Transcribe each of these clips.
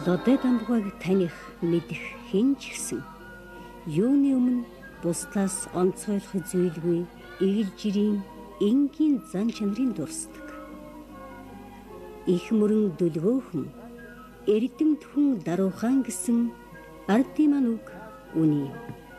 Лодой дамбгүйг таних мэдэх хэн ч гэсэн юуны өмнө бусдаас онцгойлох зүйлгүй эгэл жирийн энгийн зан чанарын дурсдаг. Их мөрөн дүлгөөхөн эрдэмт хүн даруухан гэсэн ардын маань үг үний.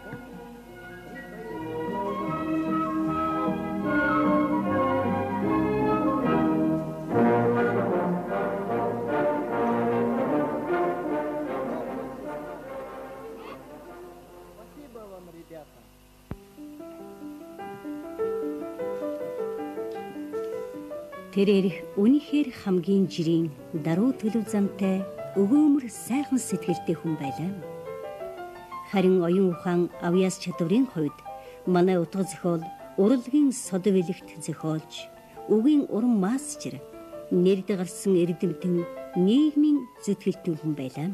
Тэрээр үнэхээр хамгийн жирийн даруй төлөв замтай өгөөмөр сайхан сэтгэлтэй хүн байлаа. Харин оюун ухаан авьяас чадварын хувьд манай утга зохиол урлагийн содов элэгт зохиолж үгийн уран маасчир нэрд гарсан эрдэмтэн нийгмийн зүтгэлтэн хүн байлаа.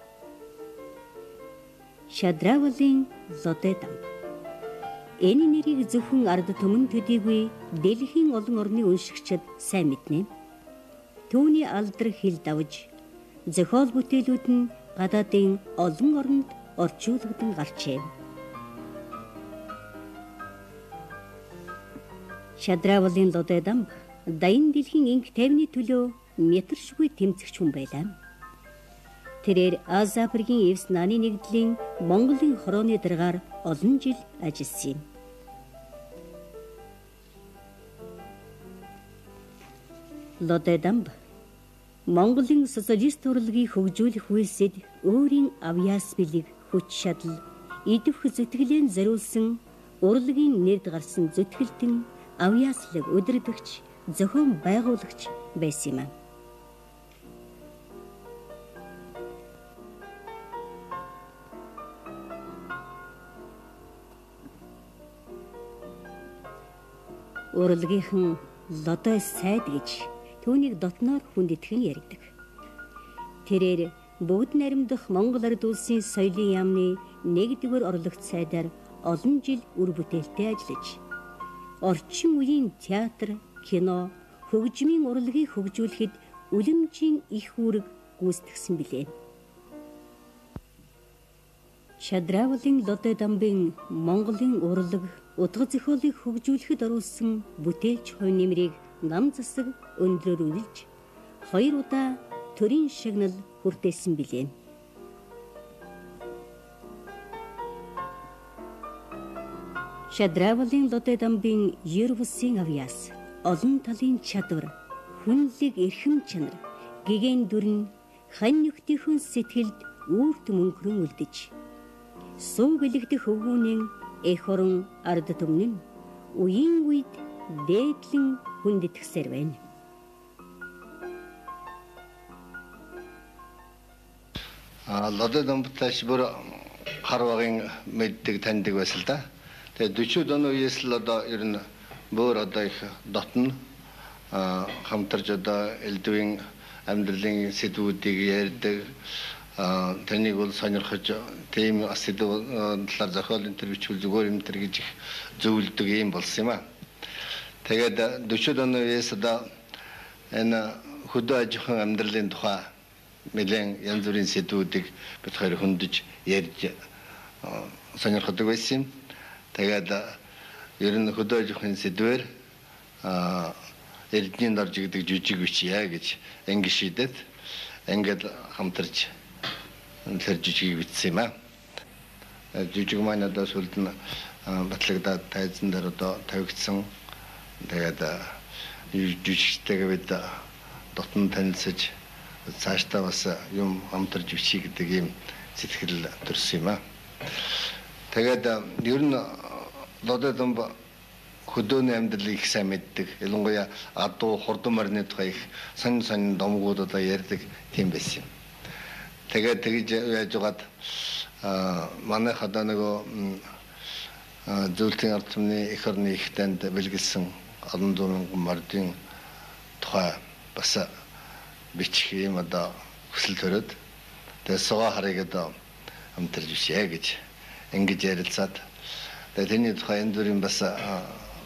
Шадравалын Лодой дамб. Энэ нэрийг зөвхөн ард түмэн төдийгүй дэлхийн олон орны уншигчид сайн мэднэ. Түүний алдар хил давж зохиол бүтээлүүд нь гадаадын олон оронд орчуулгдан гарчээ. Шадравалын Лодой дамб даян дэлхийн инх тайвны төлөө мятаршгүй тэмцэгч хүн байлаа. Тэрээр Ази Африкийн Эвс нааны нэгдлийн Монголын хорооны даргаар олон жил ажилласан юм. Лодой дамб Монголын социалист урлагийг хөгжүүлэх үйлсэд өөрийн авьяас бэлэг хүч чадал идвэх зүтгэлэн зориулсан урлагийн нэрд гарсан зүтгэлтэн авьяаслаг удирдагч зохион байгуулагч байсан юм. Урлагийнхан Лодой сайд гэж түүнийг дотноор хүнд итгэн ярьдаг. Тэрээр бүгд наримдах Монгол ард улсын соёлын яамны нэгдүгээр орлогч сайдаар олон жил үр бүтээлтэй ажиллаж, орчин үеийн театр, кино, хөгжмийн урлагийг хөгжүүлэхэд үлэмжийн их үүрэг гүйцэтгсэн билээ. Шадравалын Лодой дамбын Монголын урлаг утга зохиолыг хөгжүүлэхэд оруулсан бүтээлч хувь нэмрийг нам засаг өндрөөр үнэлж 2 удаа төрийн шагнал хүртээсэн билээ. Шадравалын Лодой дамбын ер бусын авьяас олон талын чадвар, хүнлэг эрхэм чанар, гэгэн дүрн хань нөхдийнхөн сэтгэлд үүрт мөнхрөн үлдэж, суу бэлэгдэх өвгүүнэн эх орон ард түмэн үеийн үед дээдлэн хүндэтгэсээр байна. Лодой дамбтайш бүр харвагын мэддэг таньдаг байсан л да. Тэгээ 40 оны үеэс л одоо ер нь бүр одоо их дотно хамтарч одоо элдвийн амьдралын сэдвүүдийг ярьдаг. Тэрнийг бол сонирхож тийм сэдв талаар зохиол энэ төр бичвэл зүгээр юм төр гэж их зөвлөдөг юм болсон юм аа. Тэгээд 40 оны үеэс одоо энэ хөдөө аж ахуйн амьдралын тухай нэлээд янз бүрийн сэдвүүдийг бид хоёр хөндөж ярьж сонирхдаг байсан юм. Тэгээд ер нь хөдөө аж ахуйн сэдвээр эрдэнийн дор жигдэг жүжиг бичье гэж анги шийдээд ингээд хамтарч тэр жүжигийг бичсэн юм аа. Жүжиг маань одоо сүлд нь батлагдаад тайзан дээр одоо тавигдсан. Тэгээд жүжигчтэйгээ бид дотн танилцаж цаашдаа бас юм хамтарч бичиж гэдэг юм сэтгэл төрсөн юм аа. Тэгээд ер нь Лодой дамб хөдөөний амьдралыг их сайн мэддэг. Ялангуяа адуу хурдан морины тухай их сонин домгууд одоо ярьдаг тийм байсан юм. Тэгээд тэгж яаж угаад манайх одоо нөгөө зөвлөлтийн ард түмний эх орны их танд бэлгэлсэн олон зуун мордын тухай бас бичих юм одоо хүсэл төрөөд тэгээд сого харыг одоо хамтарч бишээ гэж ингэж ярилцаад тэгээд тэрний тухай энэ дүрийн бас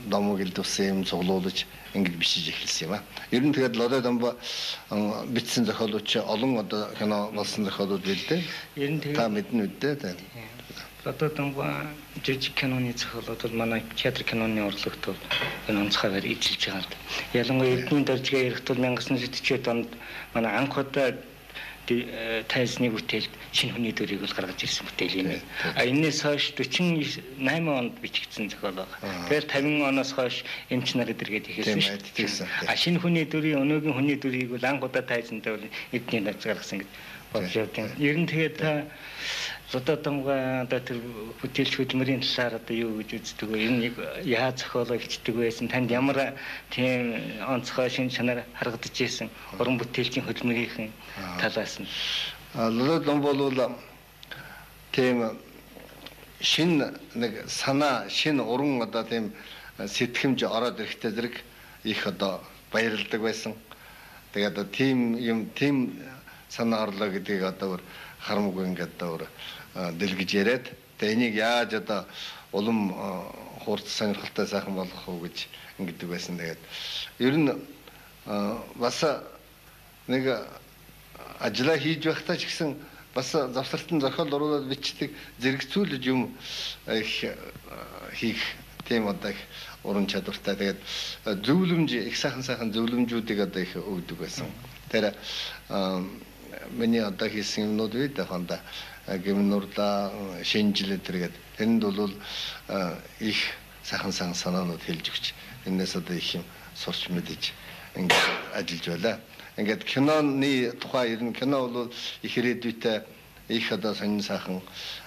номог илдвсэн юм цуглуулж ингэж бичиж эхэлсэн юм а. Ер нь тэгээд Лодой Домбо бичсэн зохиолч олон одоо кино болсон зохиолууд байлээ. Ер нь тэгээд та мэднэ үдээ. Лодой Домбо жижиг киноны зохиолууд бол манай театр киноны урлагт бол энэ онцгойгоор эзэлж байгаа юм. Ялангуяа Эрдэнэ дөржигээ ярих тул 1940-од онд манай анх удаа тайзны бүтээлд шинэ хүний дөрийг бол гаргаж ирсэн бүтээл юм. Энээс хойш 48 онд бичигдсэн зохиол байна. Тэгэхээр 50 оноос хойш эмч нарыг дэргээд ихэлсэн шүү дээ. Шинэ хүний дөрийн өнөөгийн хүний дөрийг бол анх удаа тайзандаа бол эдний наз гаргасан гэж бодож байна. Ер нь тэгээд Лодой Домбо одоо тэр бүтээлч хөдөлмөрийн талаар одоо юу гэж үздэг вэ? Энэ яа зохиолоо бичдэг байсан? Танд ямар тийм онцгой шинэ чанар харагдаж ирсэн? Уран бүтээлчийн хөдөлмөрийн талаас нь. Лодой Домбо бол тийм шинэ нэг санаа, шинэ уран одоо тийм сэтгэмж ороод ирэхтэй зэрэг их одоо баярлдаг байсан. Тэгээд одоо тийм юм тийм санаа орлоо гэдгийг одоо харамгүй ингээд одоо дэлгэж яриад тэгээ энийг яаж одоо улам хурц сонирхолтой сайхан болгох вэ гэж ингэдэг байсан. Тэгээд ер нь бас нэг ажиллаа хийж байхдаа ч гэсэн бас завсартан зохиол оруулаад бичдэг зэрэгцүүлж юм хийх тийм одоо их уран чадвартай. Тэгээд зөвлөмж их сайхан зөвлөмжүүдийг одоо их өгдөг байсан. Тэр миний одоо хийсэн юмнууд үед хонда гимнурда шинжилээ тэргээд тэнд бол их сайхан санаанууд хэлж өгч энэс одоо их юм сурч мэдэж ингээд ажиллаж байлаа. Ингээд киноны тухай ер нь кино бол их ирээдүйтэй их одоо сонин сайхан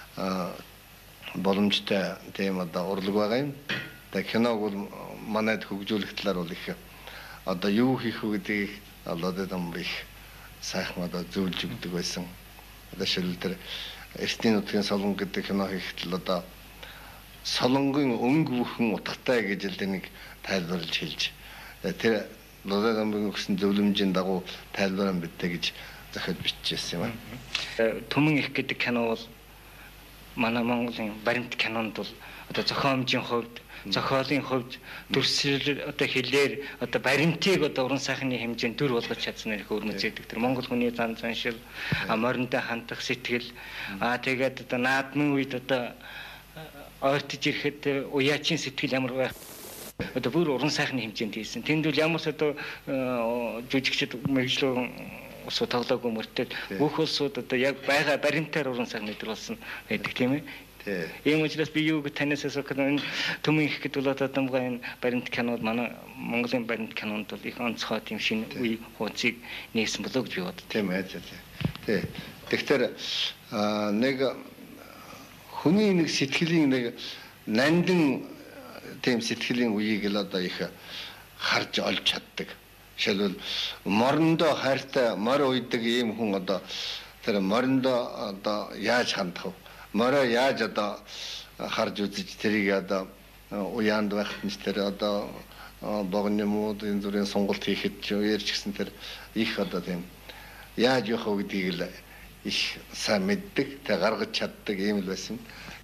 боломжтой тийм одоо урлаг байгаа юм. Тэгээ киног бол манайд хөгжүүлэх талаар бол их одоо юу хийх вэ гэдгийг Лодой Домбо их сайхан одоо зөвлөж өгдөг байсан. Одоо шилэл тэр Эртний нутгийн солон гэдэг кино хийхдээ одоо солонгийн өнгө бүхэн утгатай гэж л нэг тайлбарлаж хэлж тэр Лодой Домбогийн өгсөн зөвлөмжийн дагуу тайлбараа мэдээ гэж захиад бичижсэн юм аа. Түмэн их гэдэг кино бол манай Монголын баримт кинонд бол одоо зохиомжийн хувьд зохиолын хувьд төрсөл одоо хэлээр одоо баримтыг одоо уран сайхны хэмжээнд төр болгож чадсан их өрмөцөйдөг. Тэр Монгол хүний зан заншил, мориндоо хандах сэтгэл, тэгээд одоо наадмын үед одоо ойртож ирэхэд уяачийн сэтгэл ямар байх одоо бүр уран сайхны хэмжээнд хийсэн. Тэнд бол ямар ч одоо жүжигчд мэрэгжлөө усуу тоглоогүй мөртөд бүх улсууд одоо яг байгаа баримтаар уран сайхны төр болсон байдаг тийм ээ. Ийм учраас би юу гэж танаас асуух энэ Түмэн их гэдэг Лодой Домбо энэ баримт кинод манай Монголын баримт кинонд бол их онцгой тийм шинэ үе хуудсыг нээсэн болоо гэж би боддог. Тийм ээ. Тий. Тэгэхээр нэг хүний нэг сэтгэлийн нэг нандин тийм сэтгэлийн үеийг л одоо их харж олж чаддаг. Жишээлбэл мориндоо хайртай морь уйдаг ийм хүн одоо тэр мориндоо одоо яаж хандах вэ? Мороо яаж одоо харж үзэж тэрийг одоо уяанд байхад нь тэр одоо богны мууд энэ зүрийн сонголт хийхэд ярьж гисэн тэр их одоо тийм яаж явах вэ гэдгийг л их сайн мэддэг, тэг гаргаж чаддаг юм л байсан.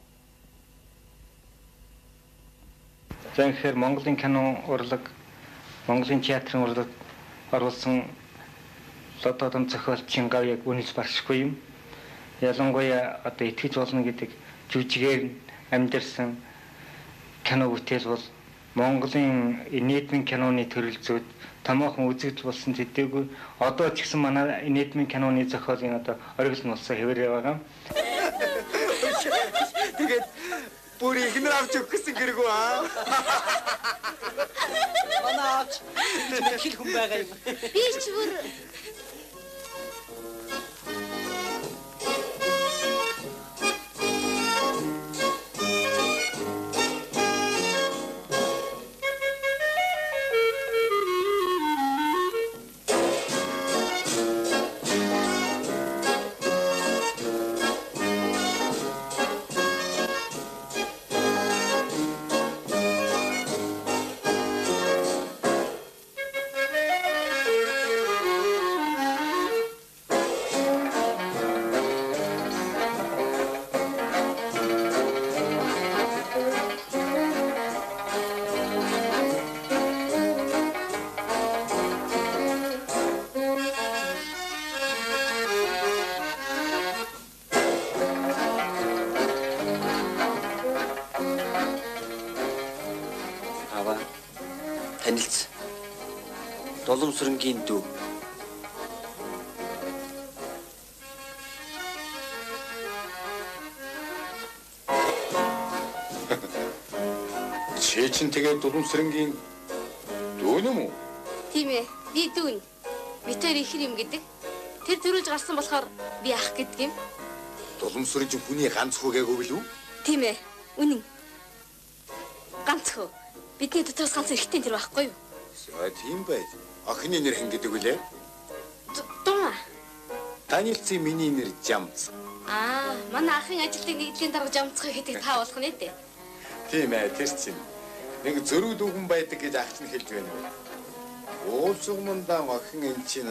Тэгэхээр Монголын кино урлаг, Монголын театрын урлаг оруулсан Лодой Домбо зохиолчийн гав яг үнэлж баршгүй юм. Ялангуяа одоо итгэж болно гэдэг жүжигээр амьдэрсэн кино бүтээл бол Монголын нийтмийн киноны төрөлзөөд томоохон үзэгдэл болсон төдийгүй одоо ч гэсэн манай нийтмийн киноны зохиолын одоо оргил нь болсон хэвээрээ байгаа. Тэгээд бүр ихнэр авч өгөх гэсэн гэргүй аа. Манай авч хэл хүн байгаа юм. Би ч бүр Аваа танилцсан. Доломсрынгийн дүү. Чи чинь тэгээд Доломсрынгийн дүү юм уу? Тийм ээ. Би дүүн. Битээр ихэр юм гэдэг. Тэр төрүүлж гарсан болохоор би ах гэдэг юм. Доломсрын чинь хүний ганц хүүгээ гэвэл үү? Тийм ээ. Үнэн. Ганц хөө. Бидний дотроос ганц эрэгтэй тэр байхгүй юу? Тийм байж. Охины нэр хэн гэдэг вүлээ? Дун. Танилцсан миний нэр Жамц. Манай ахын ажилтны нэгдлийн дарга Жамцхыг хэдэг та болох нэ дээ. Тийм ээ, тэр чинь. Нэг зөрүү дүүгэн байдаг гэж ах чинь хэлж байна уу? Уулзгамдаа охин эн чинь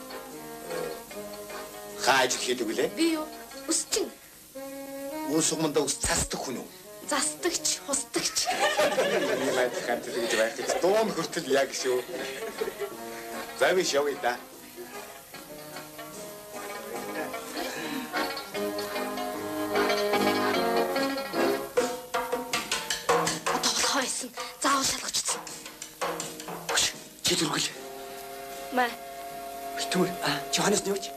хааж хийдэг үлээ? Би юу? Үсчин. Уулзгамдаа ус цасдаг хүн үү? Застагч, хустагч. Ийм айдхан гэж байх гэж дуун хүртэл яг шүү. За би шавъя да. Одоо болохоойсон. Заавал шалгачсан. Чи дөргөл. Маа. Битүүр. Жоханес нөөч.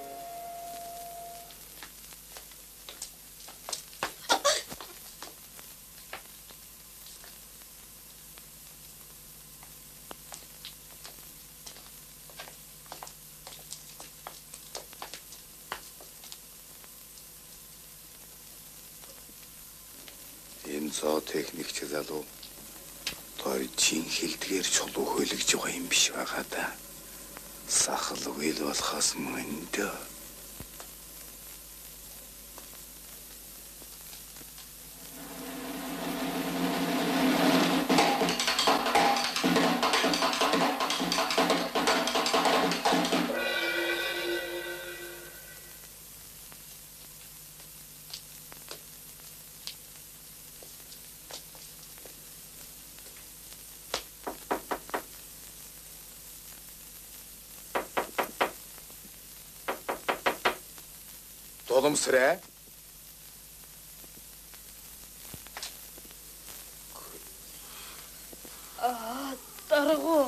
Зоотехникч залуу той чин хилдгээр чулуу хөөлөж байгаа юм биш байгаа да. Сахал үйл болохоос мөндөө. Доломсраа. Даргуу.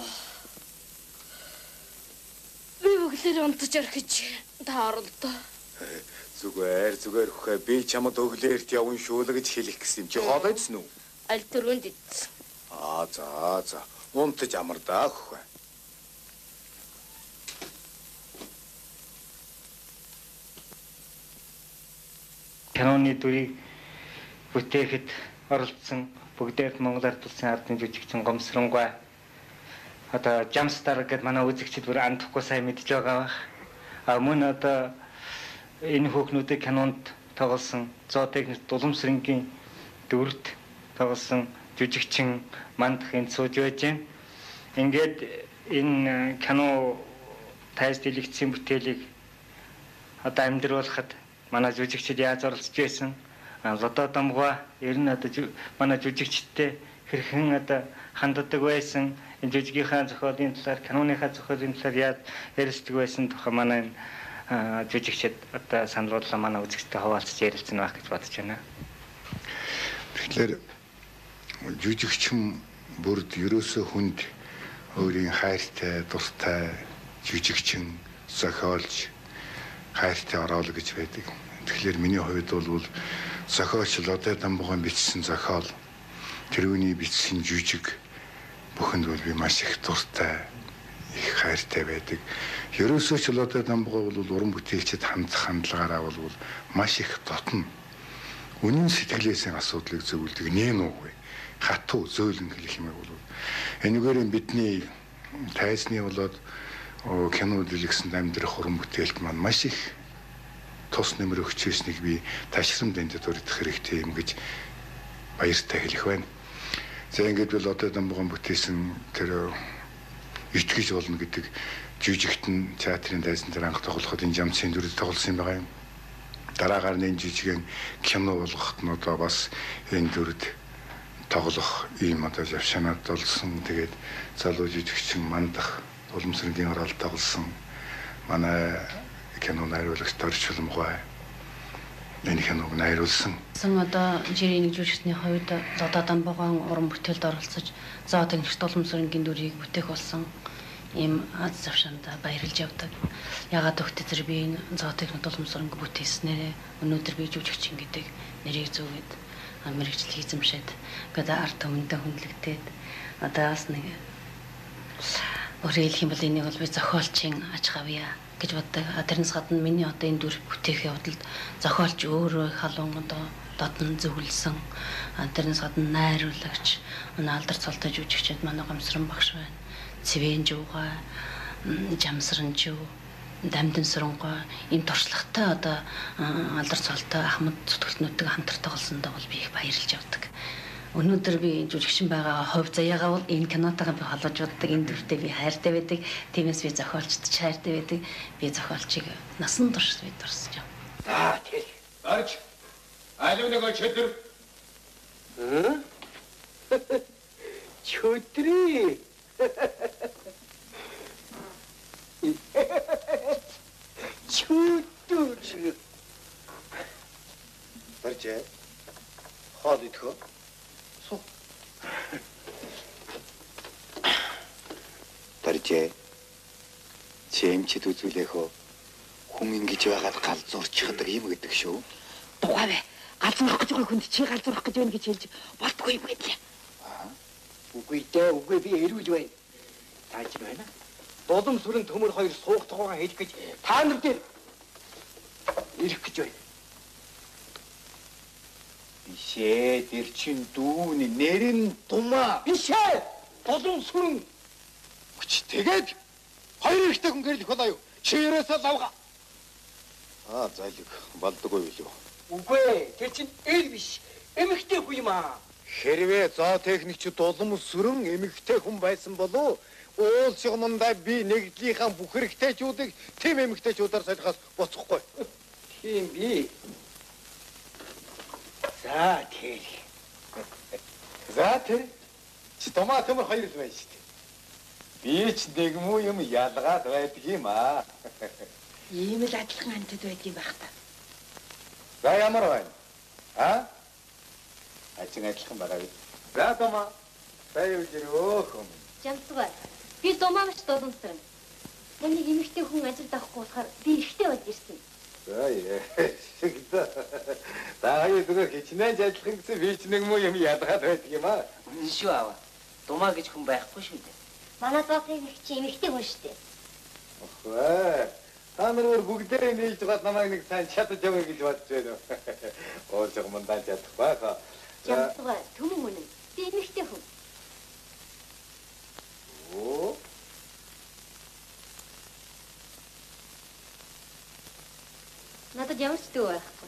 Би бүглэр унтаж орхиж та оролдоо. Зүгээр хөхөө би чамд өглөөрт явна шүү л гэж хэлэх гэсэн юм чи хоолойдсон уу? Аль дөрөнд идсэн. За. Унтаж амардаа хөхөө. Киноны дүрийг бүтээхэд оролцсон бүгдээр Монгол ард улсын ардын жүжигчин Гомсронгой одоо Жамстар гэдэг манай үзэгчид бүр андахгүй сайн мэдж байгаа бах. Мөн одоо энэ хүүхнүүдийг кинонд тоглосон зоотехник Доломсрынгийн дүрд тоглосон жүжигчин Мандахын сууж байж байна. Ингээд энэ кино тайз дэлгэцсэн бүтээлийг одоо амьдруулахад манай жүжигчид яаж оролцож байсан? Лодо Дамгуй ер нь одоо манай жүжигчдтэй хэрхэн одоо ханддаг байсан? Энэ жүжигийнхаа зохиолын талаар, киноныхаа зохиолын талаар яаж ярилцдаг байсан тухай манай жүжигчид одоо санууллаа манай үзэгчтэй хуваалцаж ярилцсан байх гэж бодож байна. Тэгэхээр жүжигчин бүрд ерөөсөө хүнд өөрийн хайртай, дуртай жүжигчин зохиолч хайртай ороол гэж байдаг. Тэгэхээр миний хувьд бол зохиолч Лодо Дамгуй бичсэн зохиол, тэрүүний бичсэн жүжиг бүхэнд бол би маш их дуртай, их хайртай байдаг. Ерөөсөө ч Лодо Дамгуй бол уран бүтээлчд хандах хандлагаараа бол маш их дотно. Үнэн сэтгэлээсээ асуудлыг зөвлөдөг нэм үгүй. Хатуу зөөлөн хэлэх юм бол энэгээр бидний тайзны болоод кино дэлгэсэнд амьдрах уран бүтээлд маань маш их тус нэмэр өгч ирснийг би ташрамд энд дурдах хэрэгтэй юм гэж баяртай хэлэх байна. За ингээд бол Лодо Дамгуй бүтээсэн тэр итгэж болно гэдэг жүжигтэн театрын тайзан дээр анх тоглоход энэ Жамцын дүрд тоглосон юм байгаа юм. Дараагаар нь энэ жижигэн кино болгоход нь одоо бас энэ дүрд тоглох ийм одоо завшаанаад болсон. Тэгээд залуу жүжигчин Мандах Доломсрынгийн оролт тоглосон манай кино найруулагч Торчулмгой энэ киног найруулсан. Одоо жирийн жүжигчдийн хувьд одоо Дамбогоон уран бүтээлд оролцож зоо тэнгэрт уламжлалын дүрийг бүтээх болсон ийм аз завшаанд баярлж явдаг. Ягаад гэвэл тэр би энэ зоо тэнгэрт уламжлалын бүтээснээр өнөөдөр би жүжигчин гэдэг нэрийг зөөгээд мэрэгжил хийзэмшээд гэдэг ард түмэндээ хүндлэгдээд одоо бас нэг өөрөөр хэлэх юм бол энийг бол би зохиолчийн аж хавья гэж боддог. Тэрнээс гадна миний одоо энэ дүр бүтээх явдалд зохиолч өөрөө халуун одоо додон зөвлөсөн. Тэрнээс гадна найруулагч, алдар цолтой жүжигчид манай Гомсрон багш байна. Цэвэн жууга, Жамсран жуу, Дамдын Сүрэнгой энэ туршлагатай одоо алдар цолтой Ахмад зүтгэлтнүүдтэй хамтартай болсондоо бол би их баярлж явдаг. Өнөөдөр би жүжигчин байгаа хувь заяагаа бол энэ кинотойгоо би холбож боддог. Энэ дүртэй би хайртай байдаг. Тиймээс би зохиолчд хайртай байдаг. Би зохиолчийг насан турш би дурсаж байна. За тэр. Арч. Алив нэг чөтөр. Чөтрий. Чөтөр. Баржээ. Хоол идэх. Баржээ. Чимчд үзүүлээх үү? Хүн ингэж байгаад гал зурчихдаг юм гэдэг шүү. Дугай бай. Гал зурах гэж байгаа хүнд чи гал зурах гэж байна гэж хэлж болтгүй юм гэдлээ. Үгүй дээ, үгүй би эрүүл байна. Тааж байна. Дулам сүрэн төмөр хоёр суух тухайгаа хэлэх гэж та нар дээр ирэх гэж байна. Бишээ, тэр чин дүүний нэр нь Думаа. Бишээ. Дулам сүрэн. Хүч тэгээд хоёр ихтэй хүн гэрлэх болоо юу? Чи ерөөсөө лавга. Зайлиг болдгоо юу? Үгүй, тэр чин эл биш. Эмэгтэй хүн юм аа. Хэрвээ зоо техникчид улам сүрэн эмэгтэй хүн байсан болов уул шигмандаа би нэгдлийнхаа бүх хэрэгтэйчүүдийг тэм эмэгтэйчүүдээр солихоос боцохгүй. Тийм би. За тэр. За тэр. Чи Думаа төмөр хоёр л байна шүү дээ. Би ч нэг муу юм ялгаад байдаг юм аа. Ийм л адилхан амтд байдаг юм байх та. За ямар байна? Ачин адилхан байгаа би. За Думаа. Сайн юу гэрөө хүм. Жамсгүй. Би Думаа маш дуламсран. Энийг эмэгтэй хүн ажил давахгүй болохоор би ихтэй болж ирсэн. За яа. Таа юу хичнээн ажиллах гэсэн би ч нэг муу юм ялгаад байдаг юм аа. Үнэн шүү аваа. Думаа гэж хүн байхгүй шүү дээ. Манай зоотыг их чи эмэгтэй хүн шүү дээ. Охваа. Та нар бүгдээ нээж байгаа намайг нэг сайн чадаж яваа гэж бодож байна. Оолжиг мандаа чадах байхаа. Жамсгүй. Түмэн хүн. Би эмэгтэй хүн. Оо. Надад ямар ч дүү байхгүй.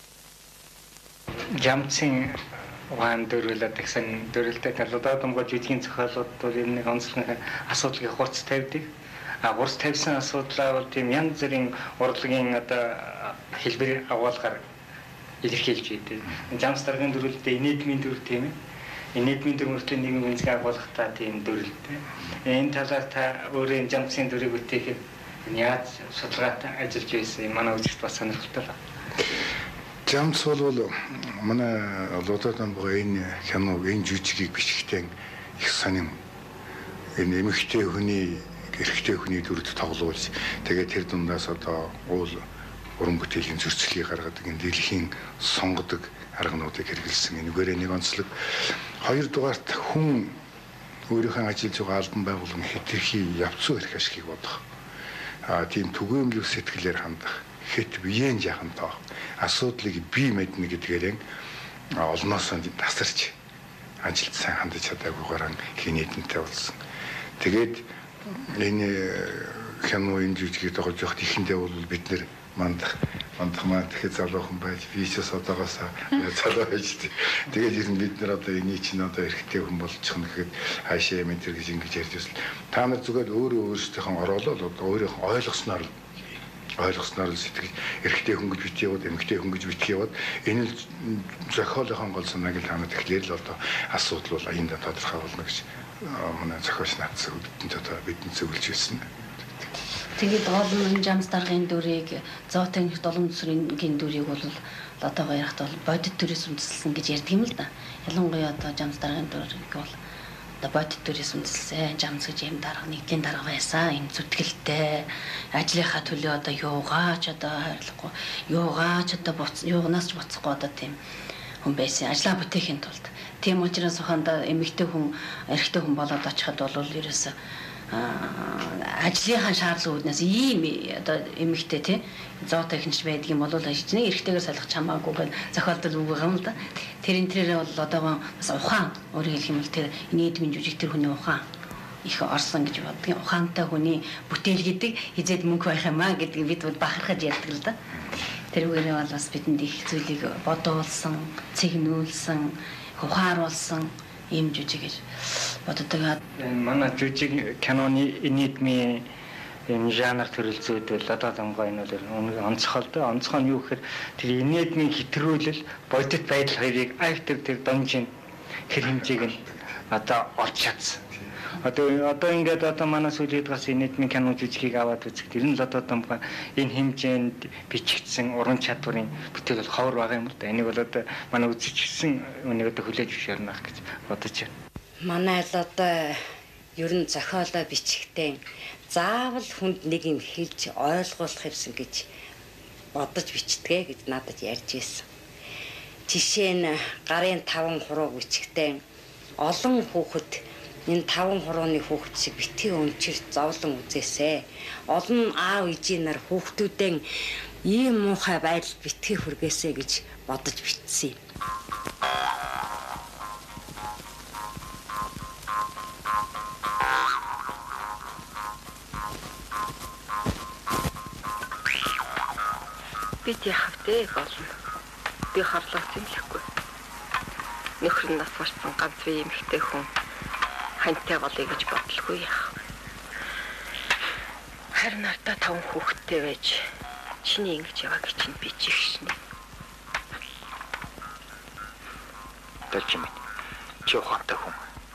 Жамцын ван дөрвөлөд гэсэн дөрвөлтэй талуудамгаа жүжигний зохиолууд бол энэ нэг онцлог асуудлыг хурц тавьдаг. Хурц тавьсан асуудлаа бол тийм янз бүрийн урлагийн одоо хэлбэр агуулгаар илэрхийлж идэв. Жамс даргын дөрвөлтэй инээдмийн дөрв тийм ээ. Инээдмийн дөрвөлтэй нийгмийн үнцгийг агуулгахдаа тийм дөрвөлтэй. Энэ талаар та өөрөө жамцын дөрвийг бүтээхэд яаж судалгаатай ажиллаж байсан манай үзэгчд бас сонирхолтой байна. Жамс бол манай Лодотамбага энэ киног энэ жүжигийг бичгтэн их сонин. Энэ эмэгтэй хүний эрэгтэй хүний дүрд тоглуулж тэгээд тэр дундаас одоо уул уран бүтээлийн зөрчилийг гаргадаг энэ дэлхийн сонгодог аргануудыг хэрэгэлсэн. Энэгээр нэг онцлог. Хоёрдугаарт хүн өөрийнхөө ажиллаж байгаа албан байгууллагын хэтэрхий явцсан эрх ашигыг бодох. Тийм түгээмлэг сэтгэлээр хандах, хэт биеэн жахан тоох, асуудлыг бие мэднэ гэдгээр олноос тасарч ажилд сайн хандаж чадаагүйгээр хийнэдэнтэй болсон. Тэгээд энэ кино энэ жүжигийг тоглож явахд ихэндээ бол бид нэр мандах маань тэгэхээр залуухан байж вичээс одоогоос залуу байж тэгээд ер нь бид нар одоо энийг чинь одоо эрэгтэй хүн болчих нь гэхэд хаашаа юм энэ гэж ингэж ярьж байсан. Та нар зүгээр өөрсдийнхөө ороолол өөрийнхөө ойлгосноор л сэтгэл эрэгтэй хүн гэж битгий яваад эмэгтэй хүн гэж битгий яваад энэ л зохиолын гол санааг л та нар тэгэхээр л одоо асуудал бол аянд тодорхой болно гэж манай зохиолч наадсан бидний одоо бидний зөвлөж байсан. Тэгээд олон жамс даргын дүрийг зоотын долом цэсрийн дүрийг бол одоогоо ярахт бол бодит төрөөс үндэслэн гэж ярьдаг юм л да. Ялангуяа одоо жамс даргын дүрийг бол одоо бодит төрөөс үндэслсэн жамс гэж юм дарга нэгдлийн дарга байсан. Энэ зүтгэлтэй ажлынхаа төлөө одоо юугаач одоо хайрлахгүй юугаач одоо юунаас ч буцахгүй одоо тийм хүн байсан. Ажлаа бүтээхийн тулд. Тийм учраас ухаанда эмэгтэй хүн, эрэгтэй хүн болоод очиход бол ерөөсөө ажлынхаа шаардлага үүднээс ийм одоо эмэгтэй тий зоо техникч байдаг юм бол ажлын эрэгтэйгээр солих чамаагүй гэж зохиолдол үг юм л да. Тэр энэ төрөө бол одоогоо бас ухаан өөрөөр хэлэх юм бол тэр нийгмийн жүжиг тэр хүний ухаан их орсон гэж боддог. Ухаантай хүний бүтээл гэдэг хизээд мөнгө байх юм аа гэдгийг бид бол бахархаж ярьдаг л да. Тэрүүгээрээ бол бас бидэнд их зүйлийг бодуулсан, цэгнүүлсэн, ухааруулсан ийм жүжиг гэж боддог. Манай жүжиг киноны нийтмийн энэ жанр төрөлцүүд бол одоо тамгаа энэ бол онцгойтой. Онцгой нь юу гэхээр тэр нийтмийн хэтрүүлэл, бодит байдал хоёрыг актер тэр донжин хэр хэмжээг нь одоо олж чадсан. Одоо ингээд одоо манай сүүлийн гас нийтмийн кино жүжигийг аваад үзэх. Тэр нь л одоо тамгаа энэ хэмжээнд бичигдсэн уран чадварын бүтээл бол ховор байгаа юм л да. Энийг бол одоо манай үзэгчсэн үнийг одоо хүлээж зөвшөөрнө гэж бодож байна. Манай л одоо ер нь зохиолоо бичихтэй заавал хүнд нэг юм хэлж ойлгуулах юмсан гэж бодож бичдэг гэж надад ярьж ирсэн. Жишээ нь гарын 5 хуруу бичихтэй олон хүүхэд энэ 5 хурууны хүүхэд шиг битгий өмчир зовлон үзээсэ. Олон аав ээжийн нар хүүхдүүдэн ийм муухай байдалд битгий хүргээсэ гэж бодож бичсэн юм. Бид яах вэ болно. Би харлах зэмлэхгүй. Нөхөр нь нас барсан ганц бие эмэгтэй хүн хантай болъё гэж бодлогүй яах. Харин ардаа 5 хүүхэдтэй байж чиний ингэж яваа гэж чинь би чихшнэ. Дэлчим. Чи ухаантай хүн.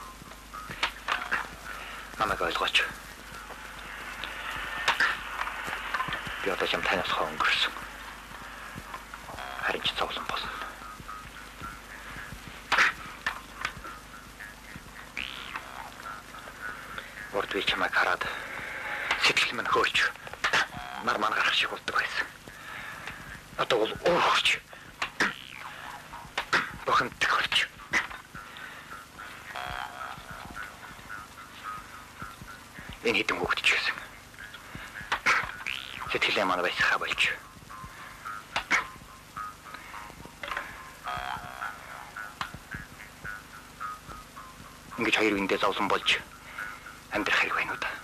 Намайг ойлгооч. Би одоо юм танаас өнгөрсөн. Харин ч зовлон болно. Урд би чамайг хараад сэтгэл минь хөөч. Нар гарах шиг болдог байсан. Одоо бол уурч. Бохомддог болч. Энэ хэдэн хүүхэд ч гэсэн. Сэтгэлээ манай байсхаа болж. Ингэж хоёр үндэ зовлон болж амьдрах хэрэг байна уу да.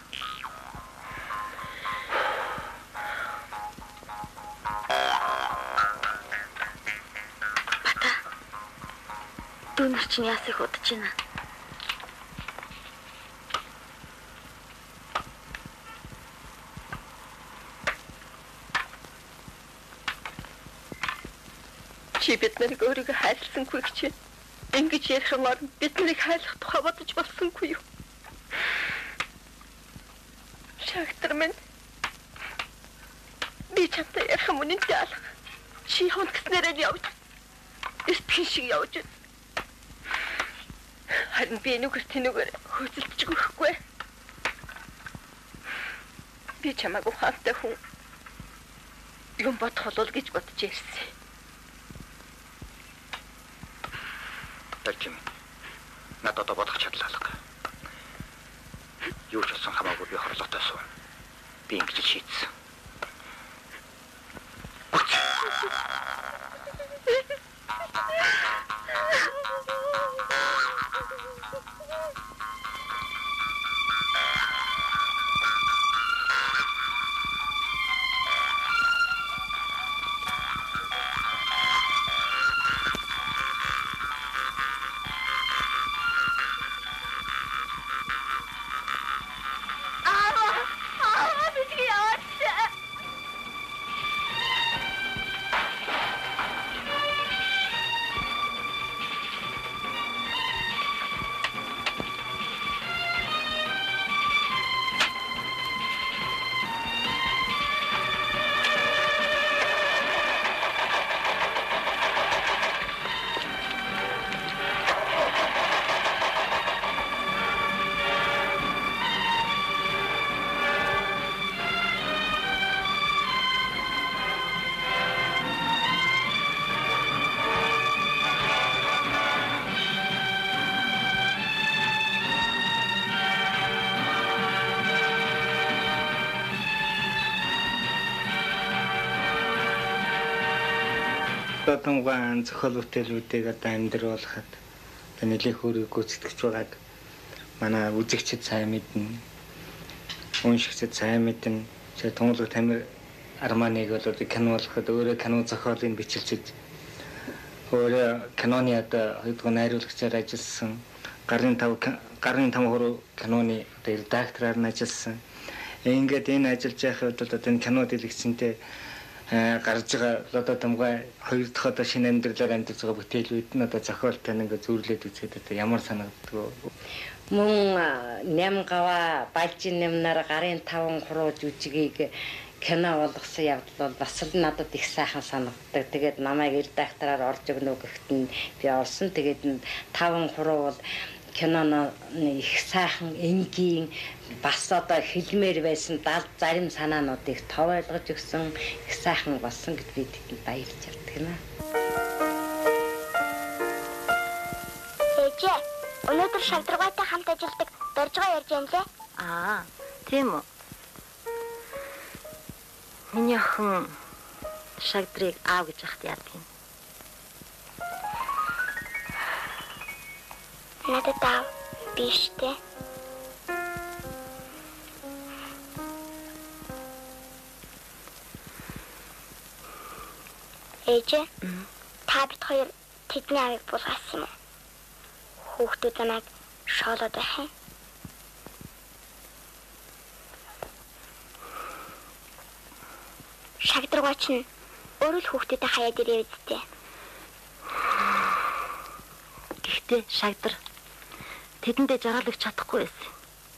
Бата. Дүүнэр чинь яасыг удаж байна. Чи бид нарыг өөрийгөө хайрласангүй гэж байна. Ингэж ярих юм орно бид нарыг хайлах тухай бодож болсонгүй юу? Шахтар минь би чамтай ярих юм үнэнтэй алга. Чи хонд гэснээрээ явж эртхэн шиг явж байна. Харин би нүгэр тэнүүгээр хөөцөлдөж өгөхгүй. Би чамайг ухаантай хүн юм бодох болол гэж бодож ирсэн. Дэлчим. Надад бодох чадлаа. Юу ч болсон хамаагүй би хорлоотой сууна. Би ингэж шийдсэн. лодотомгоо зохиол бүтээлүүдийг одоо амьдруулахад одоо нэлээд хөрөг гүйцэтгэж байгааг манай үзэгчид сайн мэднэ. Уншигчид сайн мэднэ. Тэгээ Тунгалаг Тамир Арманыг бол одоо кино болгоход өөрөө кино зохиолыг бичилчиж өөрөө киноны одоо хоёрдугаар найруулагчаар ажилласан. Гарын 5 хуруу киноны одоо редактораар нь ажилласан. Ингээд энэ ажиллаж байхад одоо энэ кино дэлгэцэнтэй гарч байгаа лодотомгоо хоёр дахь одоо шинэ амьдралаар амьдарч байгаа бүтээлүүд нь одоо зохиолтой ингээд зөөрлөд үзэхэд одоо ямар санагддаг вэ? Мөн нямгава балжин нямнаар гарын 5 хуруу жүжигийг кино болгосон явдал бол бас л надад их сайхан санагддаг. Тэгээд намайг редактораар орж өгнө гэхэд нь би орсон. Тэгээд 5 хуруу бол киноны их сайхан энгийн бас одоо хэлмээр байсан зарим санаануудыг тов ойлгож өгсөн их сайхан болсон гэд би тэдэнд баярлж явдаг юм аа. Ээжээ, өнөөдөр шагдаргаатай хамт ажилладаг дөржгөө ярьж юм лээ. Аа, тийм үү. Миний охин шагдрыг аав гэж ахт яадаг юм. Надад аав биш дээ. Ээжээ, та бид хоёр тэдний аавыг булгаасан юм уу? Хүүхдүүд намайг шоолоод байх юм. Шагдаргаач нь өөрөө л хүүхдүүдэд хаяад ирээ үсттэй. Гэхдээ шагдар тэдэндээ жаргалж чадахгүй байсан.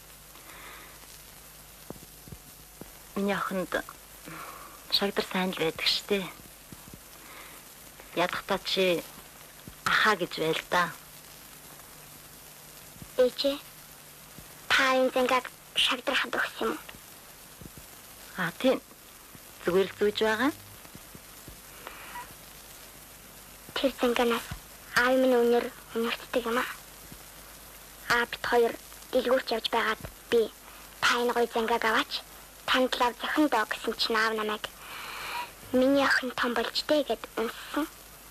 Миний охинд шагдар сайн л байдаг штэ. Ядахтаа чи ахаа гэж байл да. Ээжээ, та энэ зангаг шагдрахад өгсөн юм уу? Аа тийм. Зүгээр л зүүж байгаа. Тэр занганаас аав минь өнөртдөг юм аа. Бид хоёр дэлгүүрч явж байгаад би та энэ гоё зангаг аваач. Танд лав зохин доо гэсэн чинь аав намайг миний охин том болж дээ гэд унссан.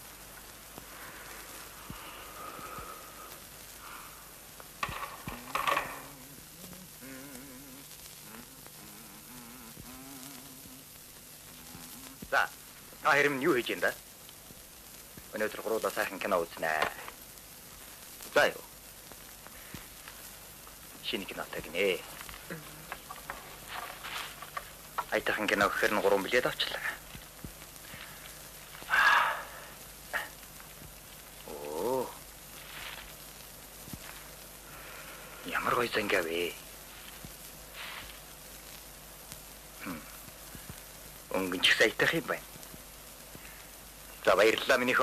За, та хэрэм юу хийж энэ? Өнөөдөр гурвуулаа сайхан кино үзнэ. За юу. Шинэ кинотой гинэ. Айтахан кино гэхэр нь 3 билет авчлаа. Оо. Ямар гоё зангав вэ? Өнгөн ч сайтах юм байна. За баярлалаа минийх.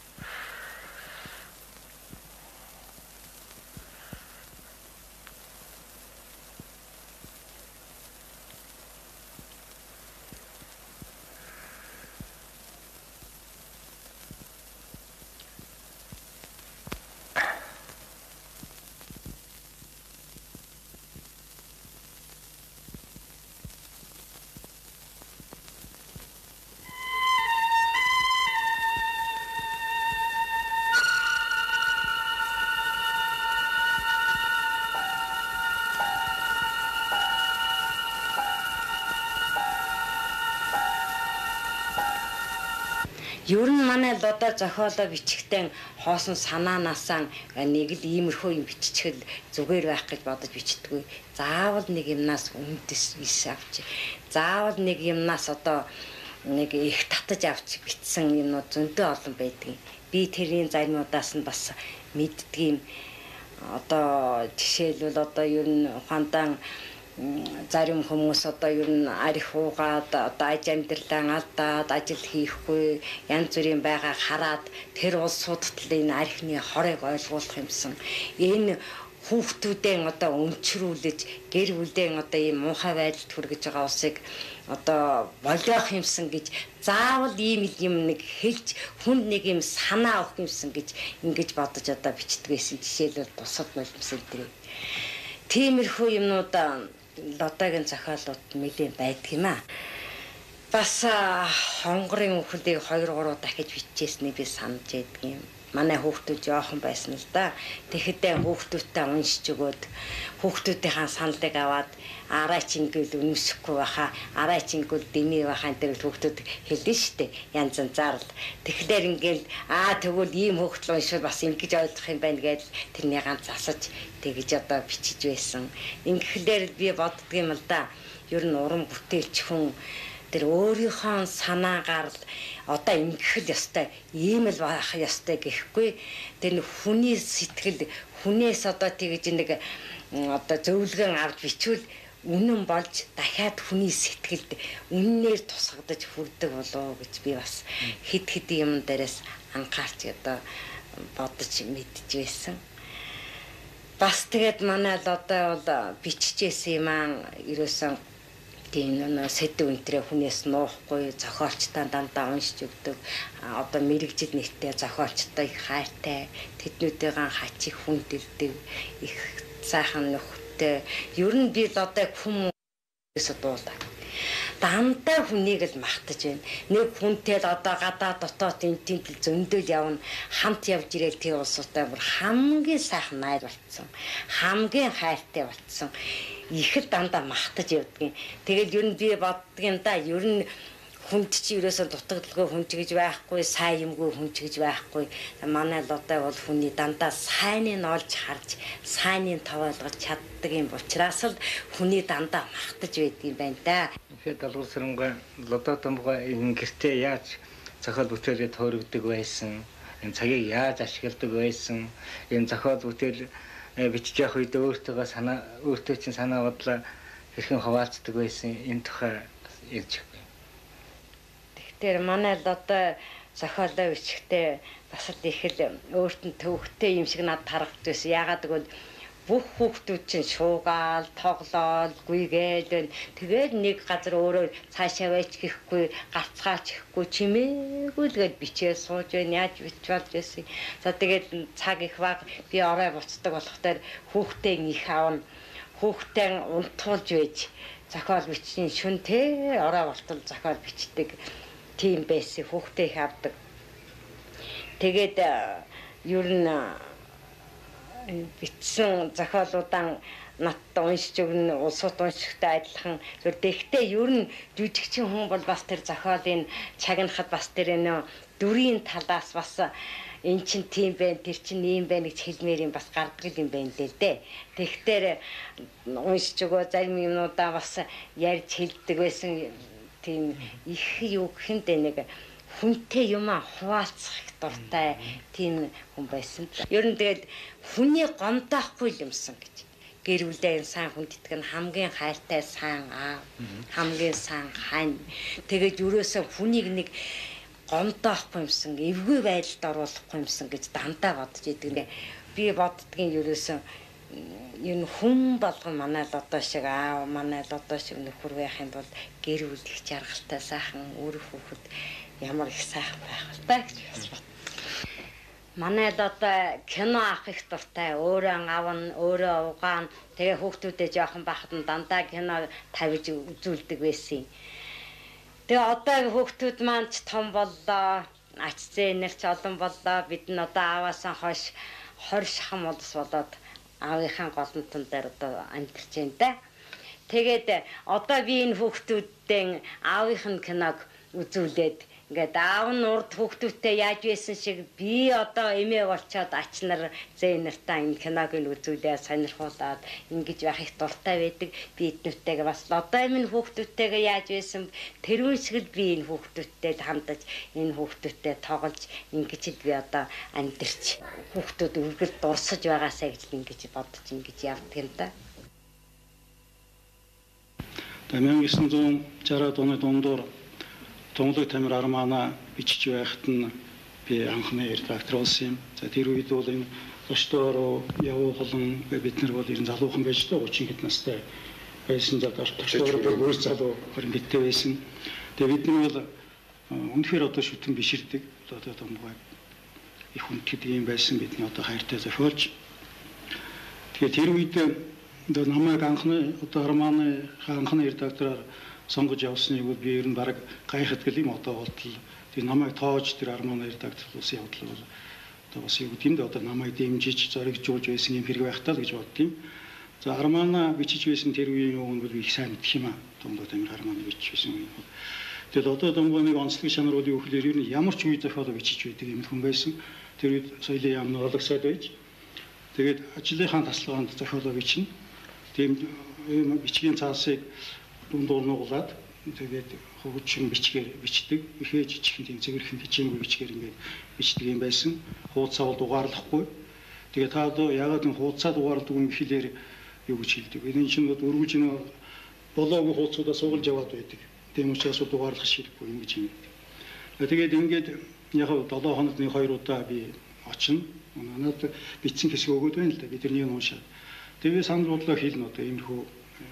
Ер нь манай лодо зохиолоо бичихтэн хоосон санаанаасаа нэг л иймэрхүү юм биччихэл зүгээр байх гэж бодож бичдэггүй. Заавал нэг юмнаас үндэс ис авч. Заавал нэг юмнаас одоо нэг их татаж авч бичсэн юмнууд зөндөө олон байдаг. Би тэрийн заримудаас нь бас мэддэг юм. Одоо жишээлбэл одоо ер нь ухаандан зарим хүмүүс одоо ер нь арх уугаад одоо аж амьдралаа алдаад ажил хийхгүй янз бүрийн байгааг хараад тэр улсуудад л энэ архины хорыг ойлгуулах юмсан. Энэ хүүхдүүдээ одоо өмчрүүлж гэр бүлдээ одоо ийм муухай байдалд хүргэж байгаа улсыг одоо болиох юмсан гэж заавал ийм юм нэг хэлж хүнд нэг юм санаа авах юмсан гэж ингэж бодож одоо бичдэг байсан. Жишээлбэл бусад нулимс энэ. Тиймэрхүү юмнууд лодогийн зохиолууд нэлээд байдаг юм аа. Бас хонгорын үхэлийг 2-3 дахиж бичижсэнийг би санаж байдаг юм. Манай хүүхдүүд жоохон байсан л да. Тэгэхдээ хүүхдүүдтэй уншиж өгөөд хүүхдүүдийнхаа саналыг аваад араач ингээл үнэмсэхгүй баха, араач ингээл дэмий баха энэ хүүхдүүд хэлдэн штэ. Янз янзаар л. Тэгэхээр ингээл тэгвэл ийм хүүхдэл уншвал бас ингэж ойлгох юм байна гэж тэрний ганц асаж тэгж одоо бичиж байсан. Ингээхээр би боддөг юм л да. Ер нь уран бүтээлч хүн тэр өөрийнхөө санаагаар л одоо ингэх ёстой, ийм л байх ёстой гэхгүй. Тэр хүний сэтгэл хүнээс одоо тэгж нэг одоо зөвлөгөө авч бичвэл үнэн болж дахиад хүний сэтгэлд үннээр тусгадаж хүрдэг болоо гэж би бас хэд юм дээрээс анхаарч одоо бодож мэдж байсан. Бас тэгээд манай л одоо бол биччихсэн юм аа ерөөсөн тийм сэдв өнтрээ хүнээс нуухгүй зохиолчтой дандаа уншиж өгдөг. Одоо мэрэгжил нийтээ зохиолчтой их хайртай, тэднүүдийн хачих хүндэлдэг, их сайхан нөхөдтэй. Ер нь би одоо хүмүүсээс дуулаа. Дандаа хүнийг л магтаж байна. Нэг хүнтэй л одоо гадаа дотоод тентил зөндөөл явна. Хамт явж ирээл тэр улсуутай бүр хамгийн сайхан найр болцсон. Хамгийн хайртай болцсон. Их л дандаа магтаж явдгийн. Тэгээд ер нь би боддог юм да. Ер нь хүнд чи ерөөсөө дутагдaltaгүй хүн ч гэж байхгүй, сайн юмгүй хүн ч гэж байхгүй. Манай л одоо бол хүний дандаа сайныг олж харж, сайныг тоолгож чаддаг юм учраас л хүний дандаа магтаж байдаг юм байна да. Тэгэхээр Далгуурсарангой Лодотомгой энэ гэртээ яаж зохиол бүтээлээ төөрөгдөг байсан, энэ цагийг яаж ашигладаг байсан, энэ зохиол бүтээл бичиж явах үед өөртөө чинь санаа бодлоо хэрхэн хуваалцдаг байсан энэ тухай ярьж өгье. Тэгэхээр манай л одоо зохиолоо бичихтэй бас л их л өөрт нь төвөгтэй юм шиг надад харагдаж байсан. Яагаад гэвэл бүх хүүхдүүд чинь шуугаал, тоглоол, гүйгээл тэгээд нэг газар өөрөө цаашаа байж гэхгүй, гарцгаач гэхгүй, чимээгүй л гээд бичээ сууж байна. Яаж бич болж байсан. За тэгээд цаг их баг би орой буцдаг болохоор хүүхдээ их аавна. Хүүхдээ унтуулж байж зохиол бичний шүн тэ орой болтол зохиол бичдэг тийм байсан. Хүүхдээ их авдаг. Тэгээд ер нь бичсэн зохиолуудаа надад уншиж өгнө, улсууд уншихтай адилхан. Тэгтээ ер нь жүжигчин хүн бол бас тэр зохиолын чагнахад бас тэр дүрийн талаас бас эн чин тийм байна, тэр чин ийм байна гэж хэлмээр юм бас гардаг юм байна лээ дээ. Тэгэхээр уншиж өгөө зарим юмнуудаа бас ярьж хэлдэг байсан. Тийм их юу гэхэндээ нэг хүнтэй юм хуваалцах их дуртай тийм хүн байсан. Ер нь тэгээд хүний гомдоохгүй юмсан гэж. Гэр бүлийн сайн хүн гэдэг нь хамгийн хайртай сайн аав, хамгийн сайн хань. Тэгээд ерөөсөө хүнийг нэг гомдоохгүй юмсан, эвгүй байдалд оруулахгүй юмсан гэж дандаа бодож идэг. Би боддгийн ерөөсөө энэ хүн болгон манай л одоо шиг аав, манай л одоо шиг нөхөр байх юм бол гэр бүл их жаргалтай сайхан өөр хүүхэд ямар их сайхан байх вэ гэж бодсон. Манай л одоо кино авах их дуртай, өөрөө авна, өөрөө угаана. Тэгээ хүүхдүүдээ жоохон байхад нь дандаа кино тавьж үзүүлдэг байсан. Тэгээ одоо хүүхдүүд маань ч том боллоо, ач зээнэрч олон боллоо. Бид нь одоо ааваасаа хойш 20 шахан молос болоод аавынхаа голомтон дээр одоо амьдарч байна да. Тэгээд одоо би энэ хүүхдүүдтэй аавынх нь киног үзүүлээд ингээд аав нь урд хүүхдүүдтэй яаж байсан шиг би одоо эмээ болчоод ач нар зээнэртаа энэ киног нь үзүүлээ сонирхуулаад ингэж байх их дуртай байдаг. Би эднүүтэйгээ бас одоо энэ хүүхдүүдтэйгээ яаж байсан тэрүүн шиг л би энэ хүүхдүүдтэй хамтаж энэ хүүхдүүдтэй тоглож ингэж л би одоо амьдэрч хүүхдүүд үргэлж дурсаж байгаасаа гэж ингэж бодож ингэж явдаг юм да. 1960-аад оны дундуур Тунгалаг Тамир Армана бичиж байхад нь би анхны редактор болсон юм. За тэр үед бол энэ төчтөөр явуулан бид нар бол ер нь залуухан байж таа 30 хэд настай байсан за төчтөөр бүр залуу харин битээ байсан. Тэгээ бид нар бол үнэхээр одоо шүтэн биширдэг. Одоо томгой их хүн гэдэг юм байсан бидний одоо хайртай зохиолч. Тэгээ тэр үед одоо намайг анхны одоо Арманы анхны редактороор сонгож явсныг бол би ер нь баг гайхаад гэл юм одоо болтол тэг намайг тоож тэр Арманы редакторлуулсан явдал бол одоо бас юу гэмд одоо намайг дэмжиж зоригжуулж байсан юм хэрэг байх таа л гэж боддtiin. За Армана бичиж байсан тэр үеийн юу нь бол би их сайн мэдэх юм аа. Томдоо тамир Армана бичиж байсан юм. Тэгэл одоо Домгоныг онцлог шанруулын үхлээр ер нь ямар ч үе зохиолоо бичиж байдаг юм хүн байсан. Тэр үед соёлын яамны олгосод байж тэгээд ажлынхаа тасалгаанд зохиолоо бичнэ. Тийм бичгийн цаасыг дундуур нуглаад тэгээд хөгжин бичгээр бичдэг. Ихээ жижигхэн тийм цэгэрхэн хичээнгүй бичгээр ингээд бичдэг юм байсан. Хуудасаа бол дугаарлахгүй. Тэгээд та одоо яагаад энэ хуудасаа дугаардаг юм гэхлээр юу гэж хэлдэг. Энэ чинь өргөж ин болоогүй хуудасуудаа сугалж яваад байдаг. Тийм учраас дугаарлах шийдэггүй юм гэж юм. Тэгээд ингээд яг 7 хоногт 2 удаа би очино. Надад бичсэн хэсэг өгөөд байна л да. Би тэрнийг уншаад. Тэгээд санал бодлоо хэлнэ одоо иймэрхүү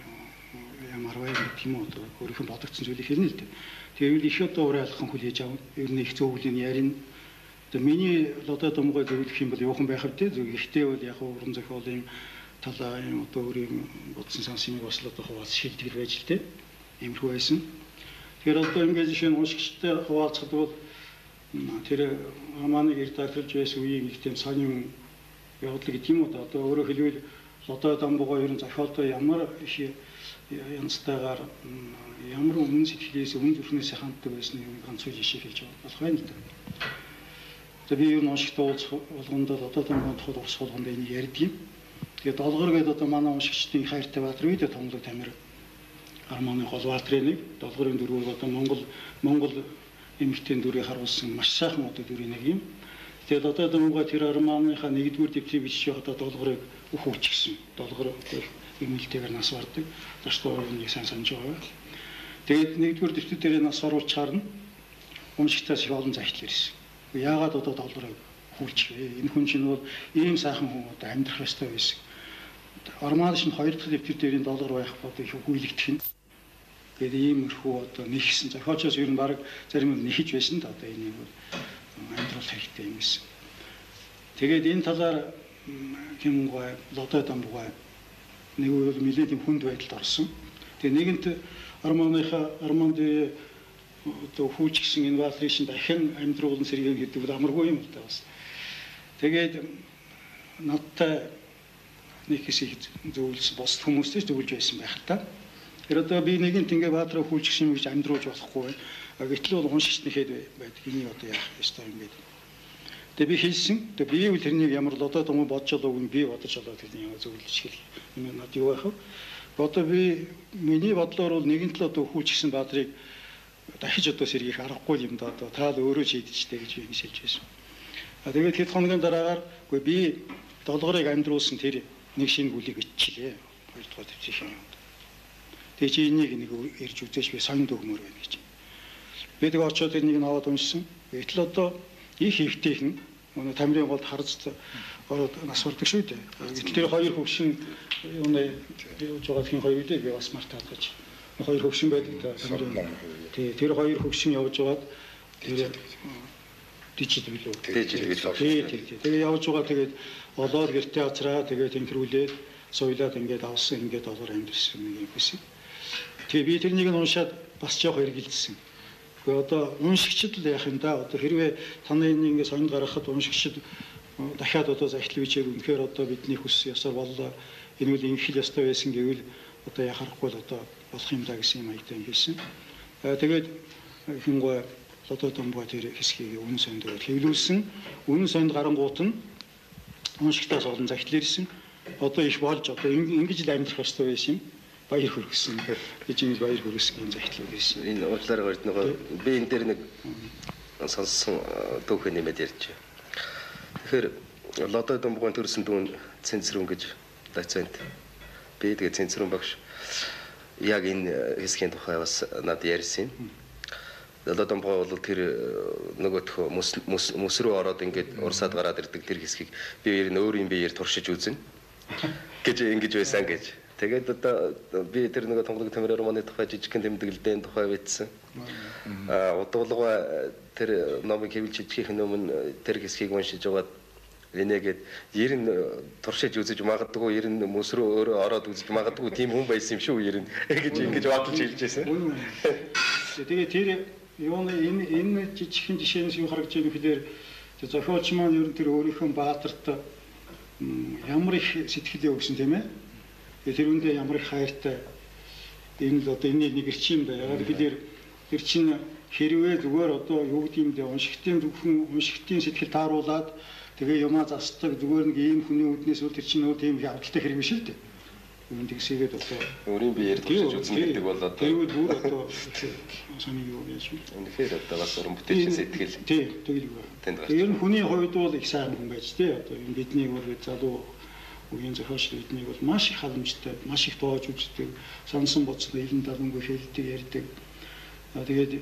ямар байх юм одоо өөрийнхөө бодогдсон зүйлийг хэлнэ л дээ. Тэгээд их одоо уриалхан хүлээж авна. Ер нь их зөвлөлийн ярина. Одоо миний одоо Домгой зөвлөх юм бол явхан байх хэвтэй. Гэхдээ бол яг уран зохиолын талаа юм одоо өөрийн бодсон сансныг бас л одоо хуваалц шилдэг байж л дээ. Иймэрхүү байсан. Тэгэхээр одоо ингээд жишээ нь уншигчтай хуваалцахад бол тэр Арманыг редакторж байсан үеийн их тийм сонин явдал гэдэг юм уу одоо өөрөөр хэлбэл одоо Домгой ер нь зохиолдоо ямар их янзтайгаар ямар өмнө сэтгэлээс өмнө зүрхнээс ханддаг байсан юм ганц үе жишээ хэлж болох байна л да. Тэгээ би юу н уншигт болгонд одоо Домгойд хол урс болгонд энийг ярьдаг юм. Тэгээд долгор гэдэг одоо манай уншигчдын хайртай баатар үйдэ томлог тамир Арманы Голбаатрын нэг долгорын дөрвөөр одоо Монгол эмэгтэй дүрийг харуулсан маш сайхан одоо дүрийн нэг юм. Тэгээд одоо Домгой тэр Арманыхаа нэгдүгээр дэвтрийг бичиж байхдаа долгорыг өхөөч гисэн. Долгор эмэлтэйгээр нас бардаг. Дашторыг сайн санаж байгаа. Тэгээд нэгдүгээр дэвтэр дээр нас оруулж харна. Уншигтаас их олон захидал ирсэн. Яагаад одоо долгорыг хүүлчихвэ? Энэ хүн чинь бол ийм сайхан хүн одоо амьдрах ёстой байсан. Арманы шин 2 дахь дэвтэр дээрийн доллар байх одоо их хүйлэгдэх нь. Тэгээд иймэрхүү одоо нэгсэн зохиолчоос ер нь баг зарим нь нэхэж байсан да одоо энийг амьдрал хэрэгтэй юм гэсэн. Тэгээд энэ талаар Хэмгой Лодой Домгой нэг үйл нэлээд юм хүнд байдалд орсон. Тэгээд нэгэнт Арманд одоо хүүчгсэн энэ баатрын шин дахин амьдруулан сэргэн гэдэг бол амаргүй юм л да бас. Тэгээд надтай нэг хэсэг зөвлөс бос хүмүүстэй зөвлөж байсан байх та. Тэр одоо би нэгэнт ингээ баатраа хүүчгсэн гэж амьдруулж болохгүй. Гэтэл бол уншигчнийхэд байдаг. Энийг одоо яах ёстой юм бэ? Тэгээ би хэлсэн. Тэгээ би үл тэрнийг ямар л одоо том бодож олоогүй би бодож олоо тэрний ямар зөвлөж хэл юм надад юу байх вэ? Одоо би миний бодлоор бол нэгэнт л одоо хүүчгсэн баатрыг дахиж одоо сэргийх аргагүй юм да одоо та л өөрөө шийдчихтэй гэж би хэлж байсан. Тэгээд хэд хоногийн дараагаар үгүй би долгорыг амьдруулсан тэр нэг шинэ бүлийг иччихлээ. 2 дугаар дэвтрих юм. Тэгээ чи энийг нэг ирж үзээш би сонинд өгмөр байна гэж. Би тэгээ очиод энийг аваад уншсан. Гэтэл одоо их хэвтэйхэн өнөө тамирын голд харц ороод нас урдаг шүү дээ. Гэтэл тэр 2 хөвшин юуны явж байгаа хин 2 үлээ би бас мартаад гэж. 2 хөвшин байдаг та тамирын. Тэр 2 хөвшин явж байгаад тэр дижит билүү. Тэгээ явж байгаа тэгээд олоод гэртээ авчраа тэгээд тэнхрүүлээд соёлоод ингээд авсан ингээд доллар амьдсан нэг юм хэсэг. Тэгээ би тэрнийг нь уншаад бас жоох эргэлдсэн. Гэхдээ одоо уншигчд л яах юм да. Одоо хэрвээ таны ингээд соёнд гаргахад уншигчд дахиад одоо захидал бичээр үнэхээр одоо бидний хүс ёсоор боллоо. Энэ үл инхэл ёстой байсан гэвэл одоо яхахгүй л одоо болох юм да гэсэн юм аятаа байсан. Тэгээд Хэмгой Лодой Домгой тэр хэсгийг үнэн соёндоор хэвлүүлсэн. Үнэн соёнд гарангуут нь уншигтаас олон захидал ирсэн. Одоо их болж одоо ингэж л амьдрах ёстой байсан юм. Баяр хүргэсэн. гэж ингэж баяр хүргэсэн захидал ирсэн. Энэ уучлаарай гэрд нөгөө би энэ дээр нэг сонссон түүх нэмээд ярьж. Тэгэхээр Лодой Домгой төрсэн дүүн Цэнцэрүн гэж дацент. Би тэгээ Цэнцэрүн багш яг энэ хэсгийн тухай бас надад ярьсан юм. Лодой Домгой бол тэр нөгөөх мөс рүү ороод ингээд урсаад гараад ирдэг тэр хэсгийг би ер нь өөрийн биеэр туршиж үзнэ гэж ингэж байсан гэж. Тэгээд одоо би тэр нөгөө томлог тамир Арманы тухай жижигхэн тэмдэглэлийн тухай бичсэн. Удуулга тэр номыг хэвлж идэхийн өмнө тэр хэсгийг уншиж байгаад Энийгээд ер нь туршиж үзэж магадгүй ер нь мөс рүү өөрөө ороод үзэж магадгүй тийм хүн байсан юм шүү ер нь ингэж бодож хэлж байсан. Тэгээ тэр энэ жижигхэн жишээнээс юу харагдж байгаа гэхээр зохиолч маань ер нь тэр өөрийнхөө баатарт ямар их сэтгэл өгсөн тийм ээ. Тэгээ тэр үндэ ямар их хайртай энэ л одоо энэ нэг эрчим байна. Яг тэгэхээр тэр чинь хэрвээ зүгээр одоо юу гэдэг юм бэ уншигтын зөвхөн уншигтын сэтгэл тааруулаад тэгээ юмаа застдаг зүгээр нэг ийм хүний үднээс үл тэр чинь нөө тийм явдалтай хэрэг биш л дээ. Үүнд тэгсээгээд одоо өөрийн биеэр туршиж үзэн гэдэг бол одоо тэгвэл бүр одоо сони юу яаж вэ? Үнэхээр одоо бас уран бүтээлчийн сэтгэл. Тийм тэгэл байна. Ер нь хүний хувьд бол их сайн хүн байж тээ. Одоо энэ бидний бол залуу үеийн зохиолч бидний бол маш их халамжтай, маш их тоож үздэг, сансан боцтой илэн далангүй хэлдэг ярьдаг. Тэгээд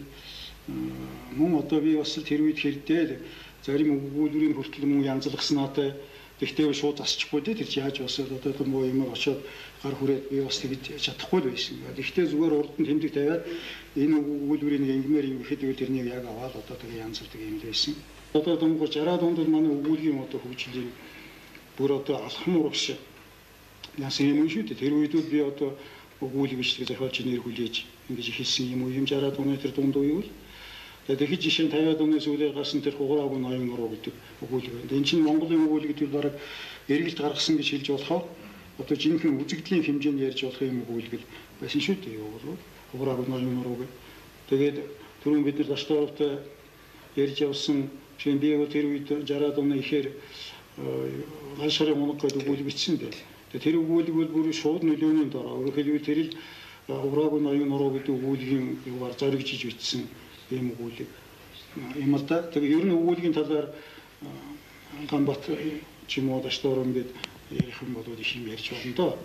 мөн одоо би бас тэр үед хэрдээ зарим өгүүлбэрийн хүртэл мөн янзлахснаатай тэгтээ шууд засчихгүй дээ тэр яаж босоод одоо том боо юм очоод гар хүрээд би бас тэгж чадахгүй л байсан. Тэгтээ зүгээр урд нь тэмдэг тавиад энэ өгүүлбэрийн ингэмээр юм ихэд тэрнийг яг аваад одоо тэгээ янзлдаг юм л байсан. Одоо дөнгөж 60 донд манай өгүүлгийн одоо хөгжлийн бүр одоо алхам урагш яасан юм шүү дээ. Тэр үед би одоо өгүүлэг бичлэг зохиолч нэр хүлээж ингэж хэлсэн юм уу юм 60 донны тэр дунд үе бол тэгэхээр жишээ нь 50 оны сүүлээр гарсан тэр хуграагүй ноён нуруу гэдэг өгүүлэг байна. Энэ чинь Монголын өгүүлэг гэдэг бол бараг эргэлт гаргасан гэж хэлж болохоор одоо жинхэнэ үзэгдлийн хэмжээнд ярьж болох юм өгүүлэг байсан шүү дээ. Хуграагүй ноён нуруу гэх. Тэгээд түрүүн бид нар Даштууровтай ярьж явсан чинь би бол тэр үед 60 оны ихээр ганшарын унаг гэдэг өгүүлэг бичсэн дээ. Тэр өгүүлэг бол бүр шууд нөлөөний дор. Өөрөөр хэлбэл тэр л хуграагүй ноён нуруу гэдэг өгүүлгийн юугаар зоригжиж бичсэн юм өгүүлэг юм л да. Тэгээ ер нь өгүүлгийн талаар Ганбат ч юм уу Даштуурын бид ярих юм бол их юм ярьж байна доо.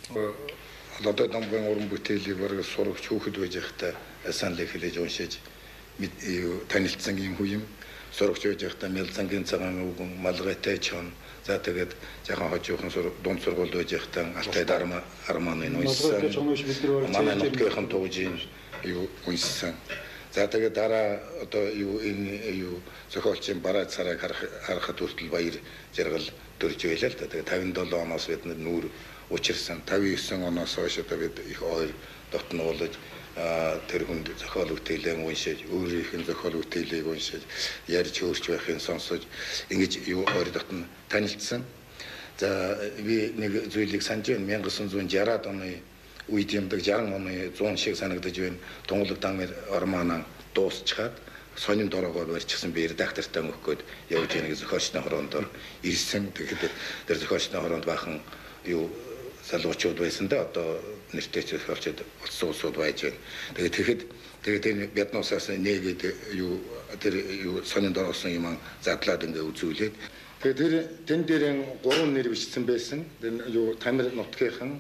Одоо намгийн уран бүтээлийг бараг сурагч хүүхэд байж байхдаа сайн л хэлж уншиж танилцсан юм хүү юм. Сурагч байж байхдаа Мялзангийн цагаан үгэн малгайтай чон. За тэгээд жаахан хожуухан дунд сургууль байж байхдаа Алтай Арманы уншсан. Манай нутгийнхан туужийн юу уншсан. За тэгээд дараа одоо юу энэ юу зохиолчийн бараа царайг харахад хүртэл баяр жаргал төрж байлаа л да. Тэгээд 57 оноос бид нүүр учирсан. 59 оноос хойш одоо бид их ойр дотнуулж тэр хүнд зохиол бүтээлээ уншиж, өөрийнх нь зохиол бүтээлийг уншиж, ярьж хөөрч байхын сонсож ингэж юу ойр дотн танилцсан. За би нэг зүйлийг санаж байна. 1960-ад оны үед юмдаг 60 оны 100 шиг санагдаж байна. Тунгалаг дан Орманан дуусчихад сонин дорогоор барьчихсан би редактортай өгөх гээд явж яах нэг зохиолчны хороонд ирсэн. Тэгэхэд тэр зохиолчны хороонд бахан юу залуучууд байсан да одоо нэртэй зохиолчд улсын улсууд байж байна. Тэгээд энэ Бяднуусаас нээгээд юу тэр юу сонин дороосон юм задлаад ингээ үзүүлээд тэгээд тэр тэн дээрэн 3 нэр бичсэн байсан. Тэр юу Тамир нутгийнхан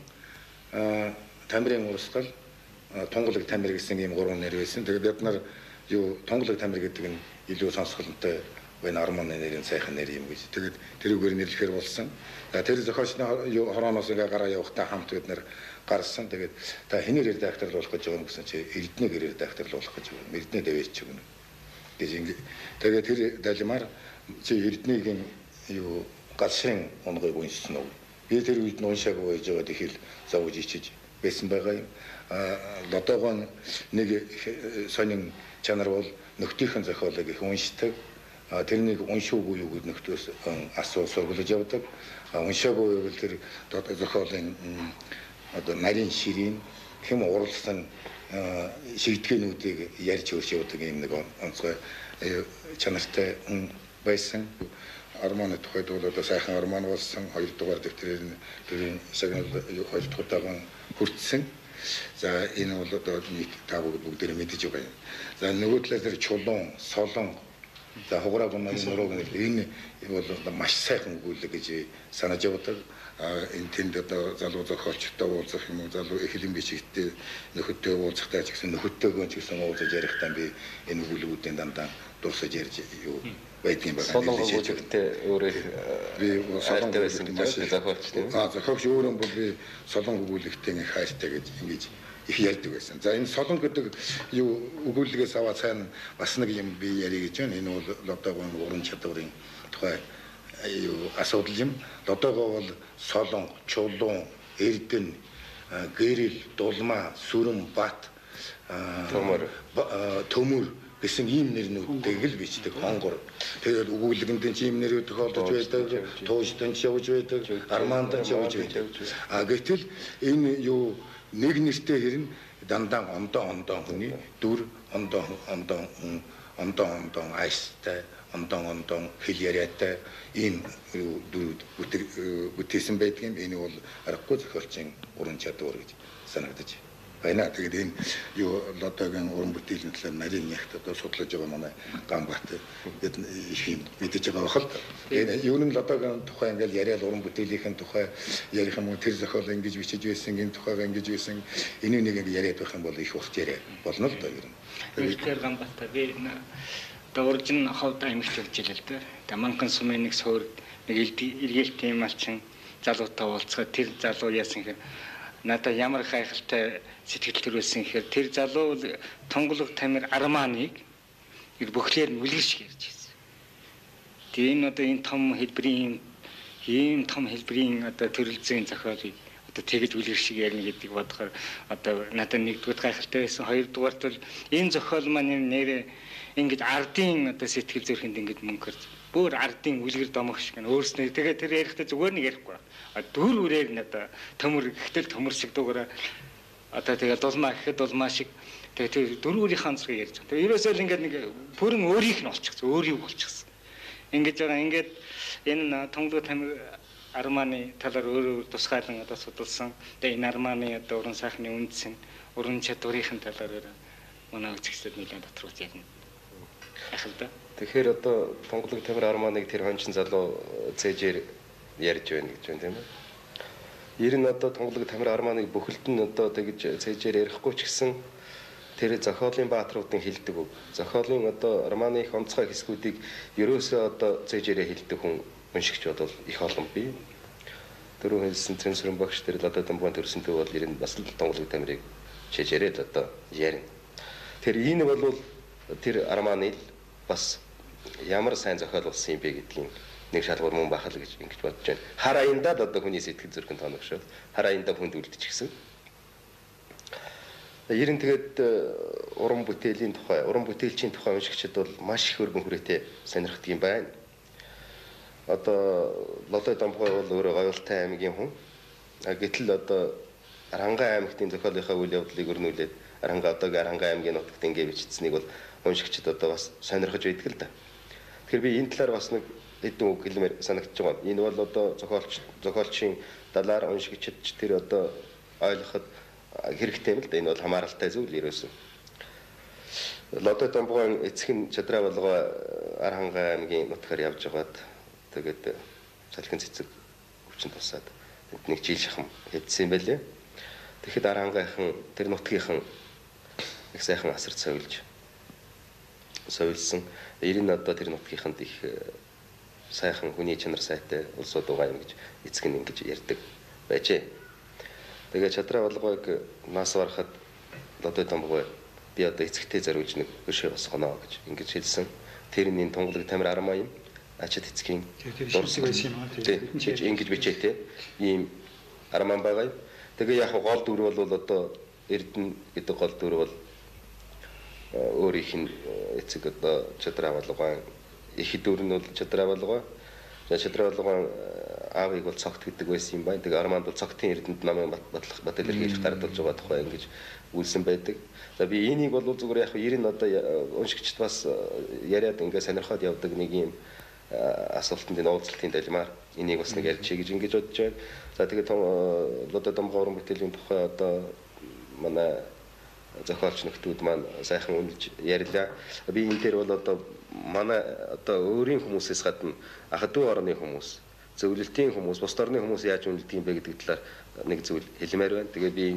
Тамирын урсгал Тунгалаг Тамир гэсэн ийм 3 нэр байсан. Тэгээд бид нар юу Тунгалаг Тамир гэдэг нь илүү сонсголонтой байна Арманы нэрийн сайхан нэр юм гэж. Тэгээд тэрүүгээр нэрлэхээр болсон. Тэр зохиолчны юу хорооноос ингээ гараа явахтаа хамт бид нар гарсан. Тэгээд та хинээр редакторлуулах гэж байгаа юм гэсэн чи Эрдэнэ гэр редакторлуулах гэж байна. Эрдэнэ дэвэж өгнө. гэж ингэ. Тэгээд тэр далимаар чи Эрдэнэгийн юу галшин онгойг уншсан уу? Би тэр үед уншаагүй байж байгаа тэгэхээр зовж ичиж байсан байгаа юм. Лодогон нэг сонин чанар бол нөхдийнхэн зохиолыг их уншдаг. Тэрнийг уншаагүй юу гэд нөхдөөс асуу сургуулж явдаг. Уншаагүй бол тэр зохиолын одоо нарийн ширийн хэм уралсан шигдгэнүүдийг ярьж өрш явдаг юм нэг онцгой чанартай байсан. Арманы тухайд бол одоо сайхан арман болсон 2 дугаар дэвтрээр тэрийн шагнал 2 дугаараа хүртсэн. За энэ бол одоо нэг тавг бүгдээр мэдэж байгаа юм. За нөгөө талаас тэр чулуун, солон, за хугараа гомны нурууг энэ бол маш сайхан өгүүлэг гэж санаж явдаг. Энэ тэнд одоо залуу зохиолчтой уулзах юм уу, залуу эхлэн бичигтэй нөхөдтэй уулзахтай ч гэсэн нөхөдтэйгөө ч гэсэн уулзаж ярихдаа би энэ өгүүлбэрүүдийн дандаа дурсаж ярьж юу байдгийн байгаа. Солон өгүүлбэртэй өөрөө би солон байсан гэж зохиолч тийм. Зохиолч өөрөө бол би солон өгүүлэгтэй их хайртай гэж ингэж их ярьдаг байсан. За энэ солон гэдэг юу өгүүлгээс аваад сайн бас нэг юм би ярих гэж байна. Энэ бол одоо уран чадварын тухай асуудал юм. Одоогоо бол Солон, Чулуун, Эрдэнэ, Гэрэл, Дулмаа, Сүрэн, Бат, Төмөр гэсэн ийм нэрнүүдийг л бичдэг хонгор. Тэгээд өгүүлгэнд ийм нэрүүд тохиолдож байдаг, туушданд явж байдаг, армаанданд явж байдаг. Гэтэл энэ юу нэг нэртэй хэрнэ дандаа ондоо хүний дүр ондоо айстай, ондоо хэл яриатай ийм дүрүүд бүтээсэн байдаг юм. Энэ бол аргагүй зохиолчийн уран чадвар гэж санагдаж байна. Тэгээд энэ юу одоогийн уран бүтээлийн талаар нарийн нягт одоо судлаж байгаа манай Гамбат бид их юм мэдэж байгаа бахал. Тэгээд юунын одоогийн тухай ингээл яриад уран бүтээлийн тухай ярих юм уу, тэр зохиол ингэж бичиж байсан, энэ тухайгаа ингэж байсан, энэ нэг яриад байх юм бол их урт яриа болно л доо ер нь. Тэгэхээр Гамбат би дөржин ховд аймагт явж илээ л дээ. Тэгээ Манхан сумын нэг суурь нэг илгээлт юм алчин залуутай уулзгаад тэр залуу яасан хэрэг надад ямар гайхалтай сэтгэл төрүүлсэн гэхээр тэр залуу Тонголог Тамир Арманыг бүхлээр нь үлгэрч ярьж байсан. Тэгээ энэ одоо энэ том хэлбэрийн одоо төрөлзөн зохиолыг одоо тэгж үлгэрч ярина гэдгийг бодохоор одоо надад нэгдүгээр гайхалтай байсан. Хоёрдугаарт бол энэ зохиол маань нэрээ ингэж ардын одоо сэтгэл зүрхэнд ингэж мөнгөрч бүр ардын үлгэр домох шиг нь өөрснөө тэгээ тэр ярихдаа зүгээр нэг ярихгүй. Дүр үрээр нь одоо төмөр гэтэл төмөр шиг дуурай одоо тэгээ дулмаа гэхэд дулмаа шиг тэгээ тэр дүр үрийн зэрэг ярьж байгаа. Тэгээ ерөөсөө л ингээд нэг бүрэн өөрийнх нь болчихсон, өөрийг болчихсон. Ингэж байгаа ингээд энэ Тонголог Тамир Арманы талаар өөр тусгаалan одоо судалсан. Тэгээ энэ Арманы одоо уран сайхны үндэс нь уран чадварын талаар манай үзэгчдэд нэлээд доторх ярина. Ахалта. Тэгэхээр одоо Тонголог Тамир Арманыг тэр хончин залуу цээжээр ярьж байна гэж байна тийм ээ. Ер нь одоо Тонголог Тамир Арманыг бүхэлд нь одоо тэгж цээжээр ярихгүй ч гэсэн тэр зохиолын баатруудын хэлдэг үг. Зохиолын одоо Арманы их онцгой хэсгүүдийг ерөөсөө одоо цээжээрээ хэлдэг хүн уншигч бодвол их олон бий. Дөрөв хэлсэн цэнсүрэн багш тэр одоо Дамбуан төрсөнтэй бол ер нь бас л Тонголог Тамирыг чэжээрээ одоо ярина. Тэр энэ бол тэр Арманы бас ямар сайн зохиол болсон юм бэ гэдгийг нэг шалгуур мөн бахал гэж ингэж бодож байна. Хар аяндаа одоо хүний сэтгэл зүрхэнд тоногшоод хар аяндаа хүнд үлдчихсэн. Ер нь тэгээд уран бүтээлийн тухай, уран бүтээлчийн тухай уншигчид бол маш их өргөн хүрээтэй сонирхдаг юм байна. Одоо Лодой Дамбуй бол өөрөө Гоёлтай аймгийн хүн. Гэтэл одоо Арангаан аймгийн зохиолынхаа үйл явдлыг өрнүүлээд одоогийн Арангаан аймгийн нутагт ингэ бичсэнийг бол уншигчид одоо бас сонирхож байдаг л да. Тэгэхээр би энэ талаар бас нэг хэдэн үг хэлмээр санагдаж байгаа. Энэ бол одоо зохиолчийн далаар уншигчид тэр одоо ойлгоход хэрэгтэй юм л да. Энэ бол хамааралтай зүйл ерөөсөн. Лодой Дамбуйн эцэг нь Чадраа болгоо Арангаан аймгийн нутгаар явж байгаад тэгээд салхин цэцэг өвчин тусаад нэг жил шахам хэвдсэн байлээ. Тэгэхэд Арангаанхан тэр нутгийнхан их сайхан асар совилсан. Ер нь одоо тэр нутгийнханд их сайхан хүний чанар сайтай улсууд байгаа юм гэж эцэг нь ингэж ярьдаг байжээ. Тэгээ Чадраа болгоог нас барахад Лодой Дамбуй би одоо эцэгтэй зориулж нэг өршөө босгоно гэж ингэж хэлсэн. Тэр нь Тонголог Тамир Арман юм. Ачаад эцгийн дурсаг байсан юм аа. Тийм ингэж бичээтэй ийм Арман байгаа юм. Тэгээ яг гол дүр бол одоо Эрдэнэ гэдэг гол дүр бол өөрийнх нь эцэг одоо Чадраа болгоо их дүр нь бол Чадраа болгоо. Чадраа болгоо аавыг бол цогт гэдэг байсан юм байна. Тэгээ Арманд бол цогтын Эрдэнэд намын батлах илэрхийлэх гардуулж байгаа тухай ингэж үлсэн байдаг. За би энийг бол зүгээр яг ер нь одоо уншигчд бас яриад ингээ сонирхоод явдаг нэг юм асуултанд энэ уулзалтын далимаар энийг бас нэг ярьчих гэж ингэж бодож байна. За тэгээд Лодой Дамбуй уран бүтээлийн тухай одоо манай зохиолч нөхдүүд маань сайхан үнэлж ярьлаа. Би энэ дээр бол одоо манай одоо өөрийн хүмүүсээс гадна ах トゥ орны хүмүүс, зөвлөлтийн хүмүүс, бус орны хүмүүс яаж үнэлдэг юм бэ гэдэг талаар нэг зүйл хэлмээр байна. Тэгээд би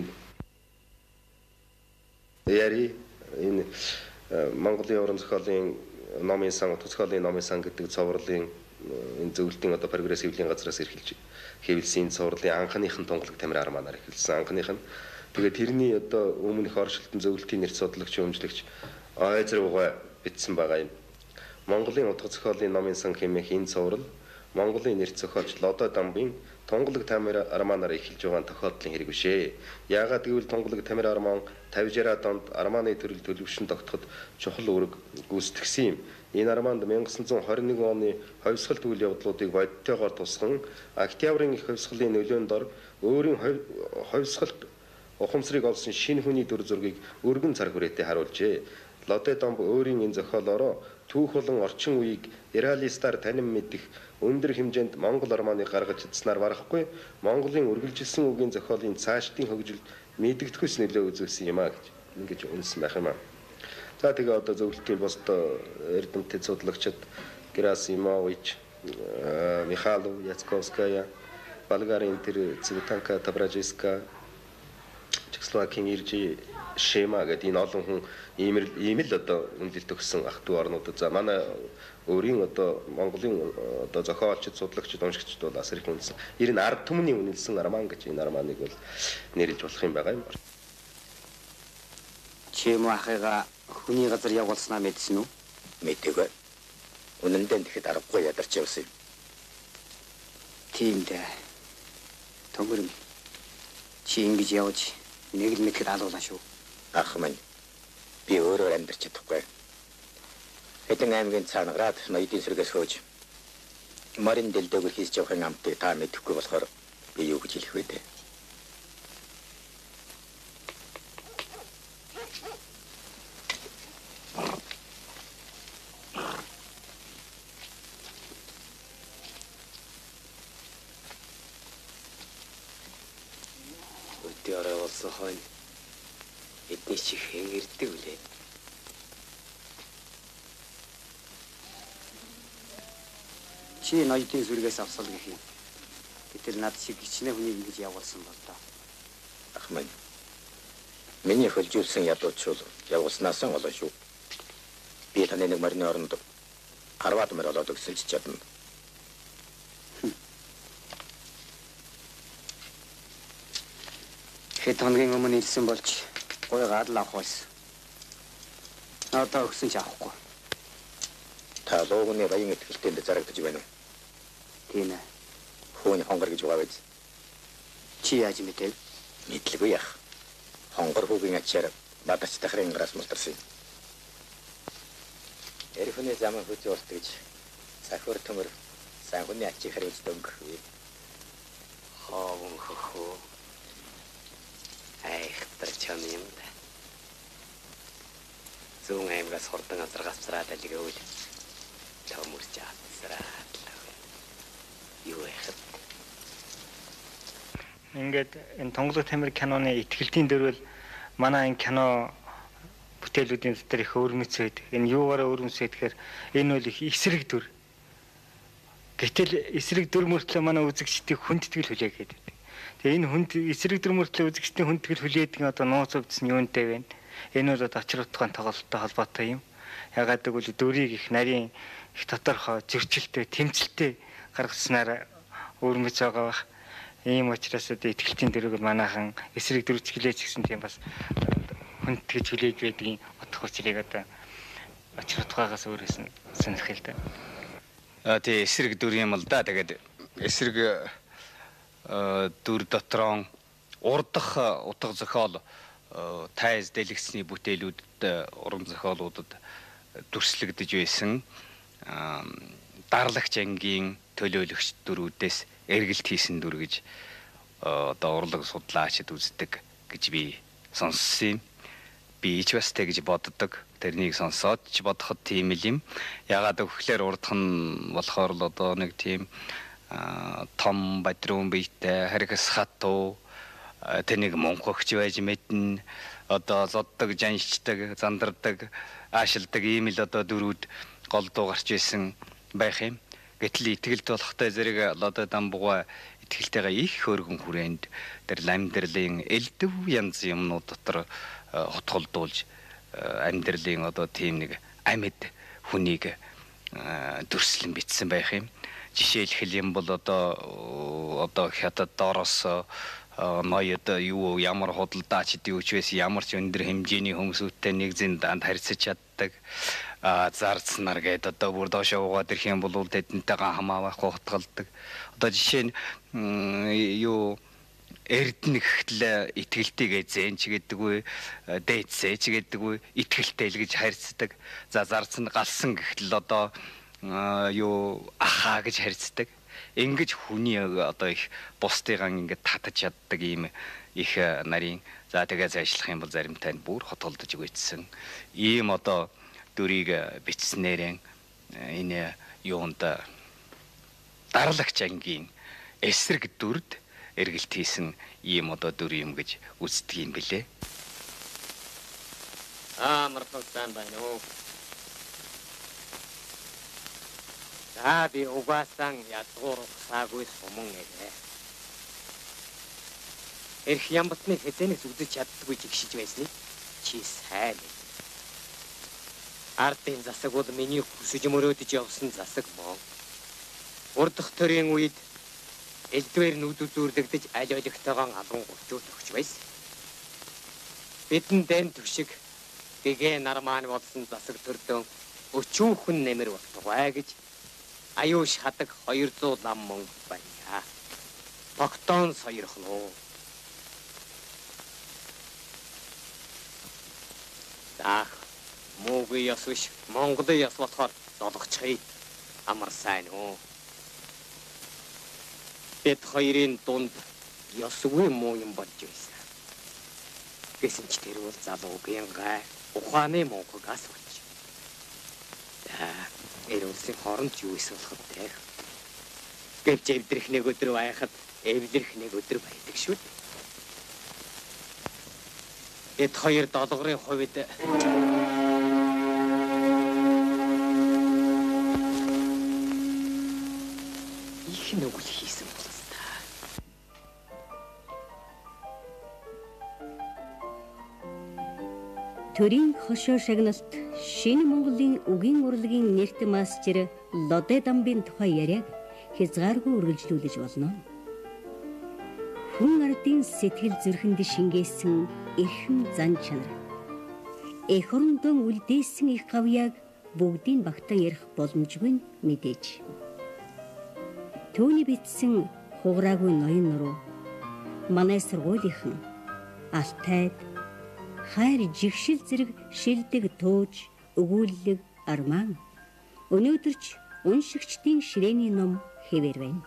энэ Монголын уран зохиолын номын сан, тусгаалын номын сан гэдэг цовруулын энэ зөвлөлтийн одоо прогрессив хөвлийн газраас эрхэлж хэвлэсэн цовруулын анхныхын Тонголог Тамир Арманаар эхэлсэн анхных нь. Тэгээд тэрний одоо өмнөх оршилтын зөвлөлтийн нэрт судалгч, өмжлөгч Ойзрууга бичсэн байгаа юм. Монголын утга зохиолын номын сан хэмээх энэ цоврал Монголын нэр зохиолч Лодой Дамбын Тунгалаг Тамир Арманаар эхэлж байгаа тохиолдлын хэрэг биш ээ. Яагаад гэвэл Тунгалаг Тамир Арман 50-60-аад онд Арманы төрөл төлөвшин тогтоход чухал үүрэг гүйцэтгэсэн юм. Энэ Арманд 1921 оны ховсгалт үйл явдлуудыг бодтойгоор тусган Октябрийн их ховсгалын нөлөөнд ор өөрийн ховсгалт ухамсарыг олсон шинэ хүний дүр зургийг өргөн цар хүрээтэй харуулжээ. Лодой Дамб өөрийн энэ зохиолоороо түүх болон орчин үеийг реалистаар танин мэдэх өндөр хэмжээнд Монгол Арманыг гаргаж чадсанаар барахгүй Монголын үргэлжилсэн үгийн зохиолын цаашдын хөгжилд мэдэгдэхүйс нөлөө үзүүлсэн юм а гэж ингэж үнсэн байх юм а. За тэгээ одоо зөвлөлтийн босд эрдэмтэд судлагчид Герасимович, Михайлов, Яцковская, Болгарын тэр Цветанка Табражиска, Чехословакийн Иржи Шема гэдэг энэ олон хүн ийм л одоо үнэлэлт өгсөн ах トゥ орнуудад. За манай өөрийн одоо Монголын одоо зохиолчид, судлагчид, уншигчид бол асар их үнэлсэн. Ер нь ард түмний үнэлсэн Арман гэж энэ Арманыг бол нэрлэж болох юм байгаа юм. Чемахыга хүний газар явуулснаа мэдсэн үү? Мэдээгүй. Үнэндээ тэгэхэд аргагүй ядарч явсан юм. Тийм дээ. Төмөр чи ингэж явж нэг л мэтгэд алуулаа шүү. Ах минь. Би өөрөө амьдарч чадахгүй. Хэдэн аймгийн цаанагараад ноёдын сэргээс хөөж морин дэлдээгүүр хийж явахын амтыг та мэдэхгүй болохоор би юу гэж хэлэх вэ дээ? Өдөрөө болсон хойно эдний чих хэнгэрдэг үлээ. Чи ноёдын сүргээс авсал гэх юм. Гэтэл над шиг хичнээн хүнийг ингэж явуулсан бол доо. Ах минь. Миний хөлжүүлсэн ядууч бол явуулснаас олоо шүү. Би таны нэг морины оронд 10-аад мөр олоод өгсөн ч чадна. Хэд хоногийн өмнө илсэн болж гойгаад л авах байсан. Одоо өгсөн ч авахгүй. Та луугны баян ихтгэлтэнд зарагдаж байна уу? Тийм ээ. Хөөний хонгор гэж байгаа биз? Чи яаж мэдэв? Мэдлгүй яах. Хонгор хүүгийн ачаар бадач дахрын граас мултарсан. Эрхүний заман хүч урт гэж сахар төмөр санхуны ачиг хариуц дөнгөхгүй. Хаавн хөхөө. Айхтар чам юм да. Зүүн аймгаас хордон газар гацраад алигөөл. Төмөрч аацраад. Юу яхад. Ингээд энэ Тунгалаг Тамир киноны ихтгэлтийн дөрвөл манай энэ кино бүтээлүүдийн дотор их өрмөцөд энэ юугаараа өрмөцөд гэхээр энэ бол их эсрэг дүр. Гэтэл эсрэг дүр мөртлөө манай үзэгчдийг хүндэтгэл хүлээгээд байдаг. Тэгээ энэ хүнд эсрэг дүр мөртлөө үзэгчдийн хүндэтгэл хүлээдэг одоо нууц өвдсөн юунтэй байна. Энэ бол очир утгаан тоглолттой холбоотой юм. Ягаад гэвэл дүрийг их нарийн их тодорхой зөрчилтэй, тэмцэлтэй гаргаснаар өрмөж байгаа бах. Ийм учраас одоо ихтгэлтийн дөрөв манайхан эсрэг дүрж гэлээч гэсэн тийм бас хүндтгэж хүлээж байдгийн утга учирыг одоо очир утгаагаас өөрөөс нь сонирхол та. Тэгээ эсрэг дүр юм л да. Тэгээд эсрэг дүр дотроо урдах утга зохиол тайз дэлгэцний бүтээлүүдэд уран зохиолуудад дүрслэгдэж байсан дарлагч ангийн төлөөлөгч дүрүүдээс эргэлт хийсэн дүр гэж одоо урлаг судлаачид үздэг гэж би сонссон юм. Би ч бас тэгж боддог. Тэрнийг сонсоод ч бодоход тийм л юм. Ягаад гэвэл урдх нь болохоор л одоо нэг тийм том бадрун биетэй харгас хатуу тэнийг монхогч байж мэднэ. Одоо зоддог, жаншдаг, зандардаг, аашилдаг ийм л одоо дүрүүд голдуу гарч исэн байх юм. Гэтэл итгэлт болохтой зэрэг Лодой Дамбуга итгэлтэйгээ их хөргөн хүрээнд тэр амьдралын элдв янз юмнууд дотор хотголдуулж амьдралын одоо тийм нэг амьд хүнийг дүрслэн битсэн байх юм. Жишээлхэл юм бол одоо хятад Орос ноёд юу ямар худалдаач гэдэг үуч байсан ямар ч өндөр хэмжээний хүмүүстэй нэг зиндаанд харьцаж чаддаг. Зарц нар гэдэг одоо бүр доошоо угаад ирэх юм бол тэдэнтэй хамаавах хутгалдаг. Одоо жишээ нь юу эрдэнэ гэхтэл итгэлтэйгээ зэнч гэдэггүй, дээдсэж гэдэггүй, итгэлтэй л гэж харьцдаг. За зарц нь галсан гэхтэл одоо юу ахаа гэж харьцдаг. Ингэж хүний одоо их бусдыгаа ингэж татаж чаддаг ийм их нарийн за тэгээ зайшлах юм бол заримтай нь бүр хотголдож өгөөцсөн. Ийм одоо дүрийг бичснээрэн энэ юунд дараалагч ангийн эсрэг дүрд эргэлт хийсэн ийм одоо дүр юм гэж үздэг юм бэлээ. Марфагсан байна уу? Би угаасан ядгуур саагүй суман ээ. Эрх ямбатны хэзэнээс үзэж чаддаггүй жигшиж байсныг чи сайн мэд. Ардын засаг бол миний хүсэж мөрөөдөж явсан засаг мөн. Урд дахь төрийн үед элдвэр нүдүүд зүрлэгдэж аль олигтойгоо алган гурчууд өгч байсан. Бидэн дэм төвшиг дэгэ нар маань болсон засаг төрдөн өчүүхэн нэмэр болтугай гэж аюуш хадаг 200 лам мөнгө байна. Тогтоон соёрхноо. Заах муугүй яс биш Монголын яс болохоор зологчхий амар сайн уу. Бид хоёрын дунд ёсгүй муу юм болж байсан. Гэсэн ч тэр бол залуугийн гай ухааны монхогаас болж. Эрүүлсийн хооронд юу ис болоход те. Гэвч эвдрэх нэг өдөр байхад эвлэрэх нэг өдөр байдаг шүү дээ. Бид хоёр долгорын хувьд их нүгэл хийсэн болс та. Төрийн хошоо шагналт шинэ Монголын үгийн урлагийн нэрт мастер Лодой Дамбын тухай яриаг хязгааргүй үргэлжлүүлж болно. Хүн ардын сэтгэл зүрхэнд шингээсэн эрхэм зан чанар. Эх орондон үлдээсэн их гавьяаг бүгдийг багтаан ярих боломжгүй мэдээж. Түүний бичсэн хугараагүй ноён нуруу манай сургуулийнхан Алтайд хайр жигшил зэрэг шилдэг тууж өгүүлэг арман өнөөдөрч уншигчдын ширээний ном хэвээр байна.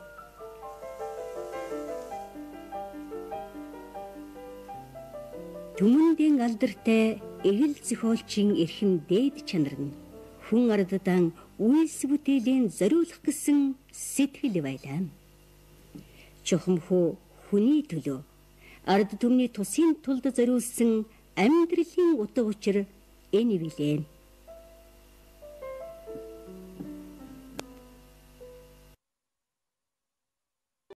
Түмэндийн алдартай эгэл зохиолчийн эрхэм дээд чанар нь хүн ардадан үйлс бүтээлийн зориулах гэсэн сэтгэл байлаа. Чухамхүү хүний төлөө ард түмний тусын тулд зориулсан амьдралын утга учир энэ билээ.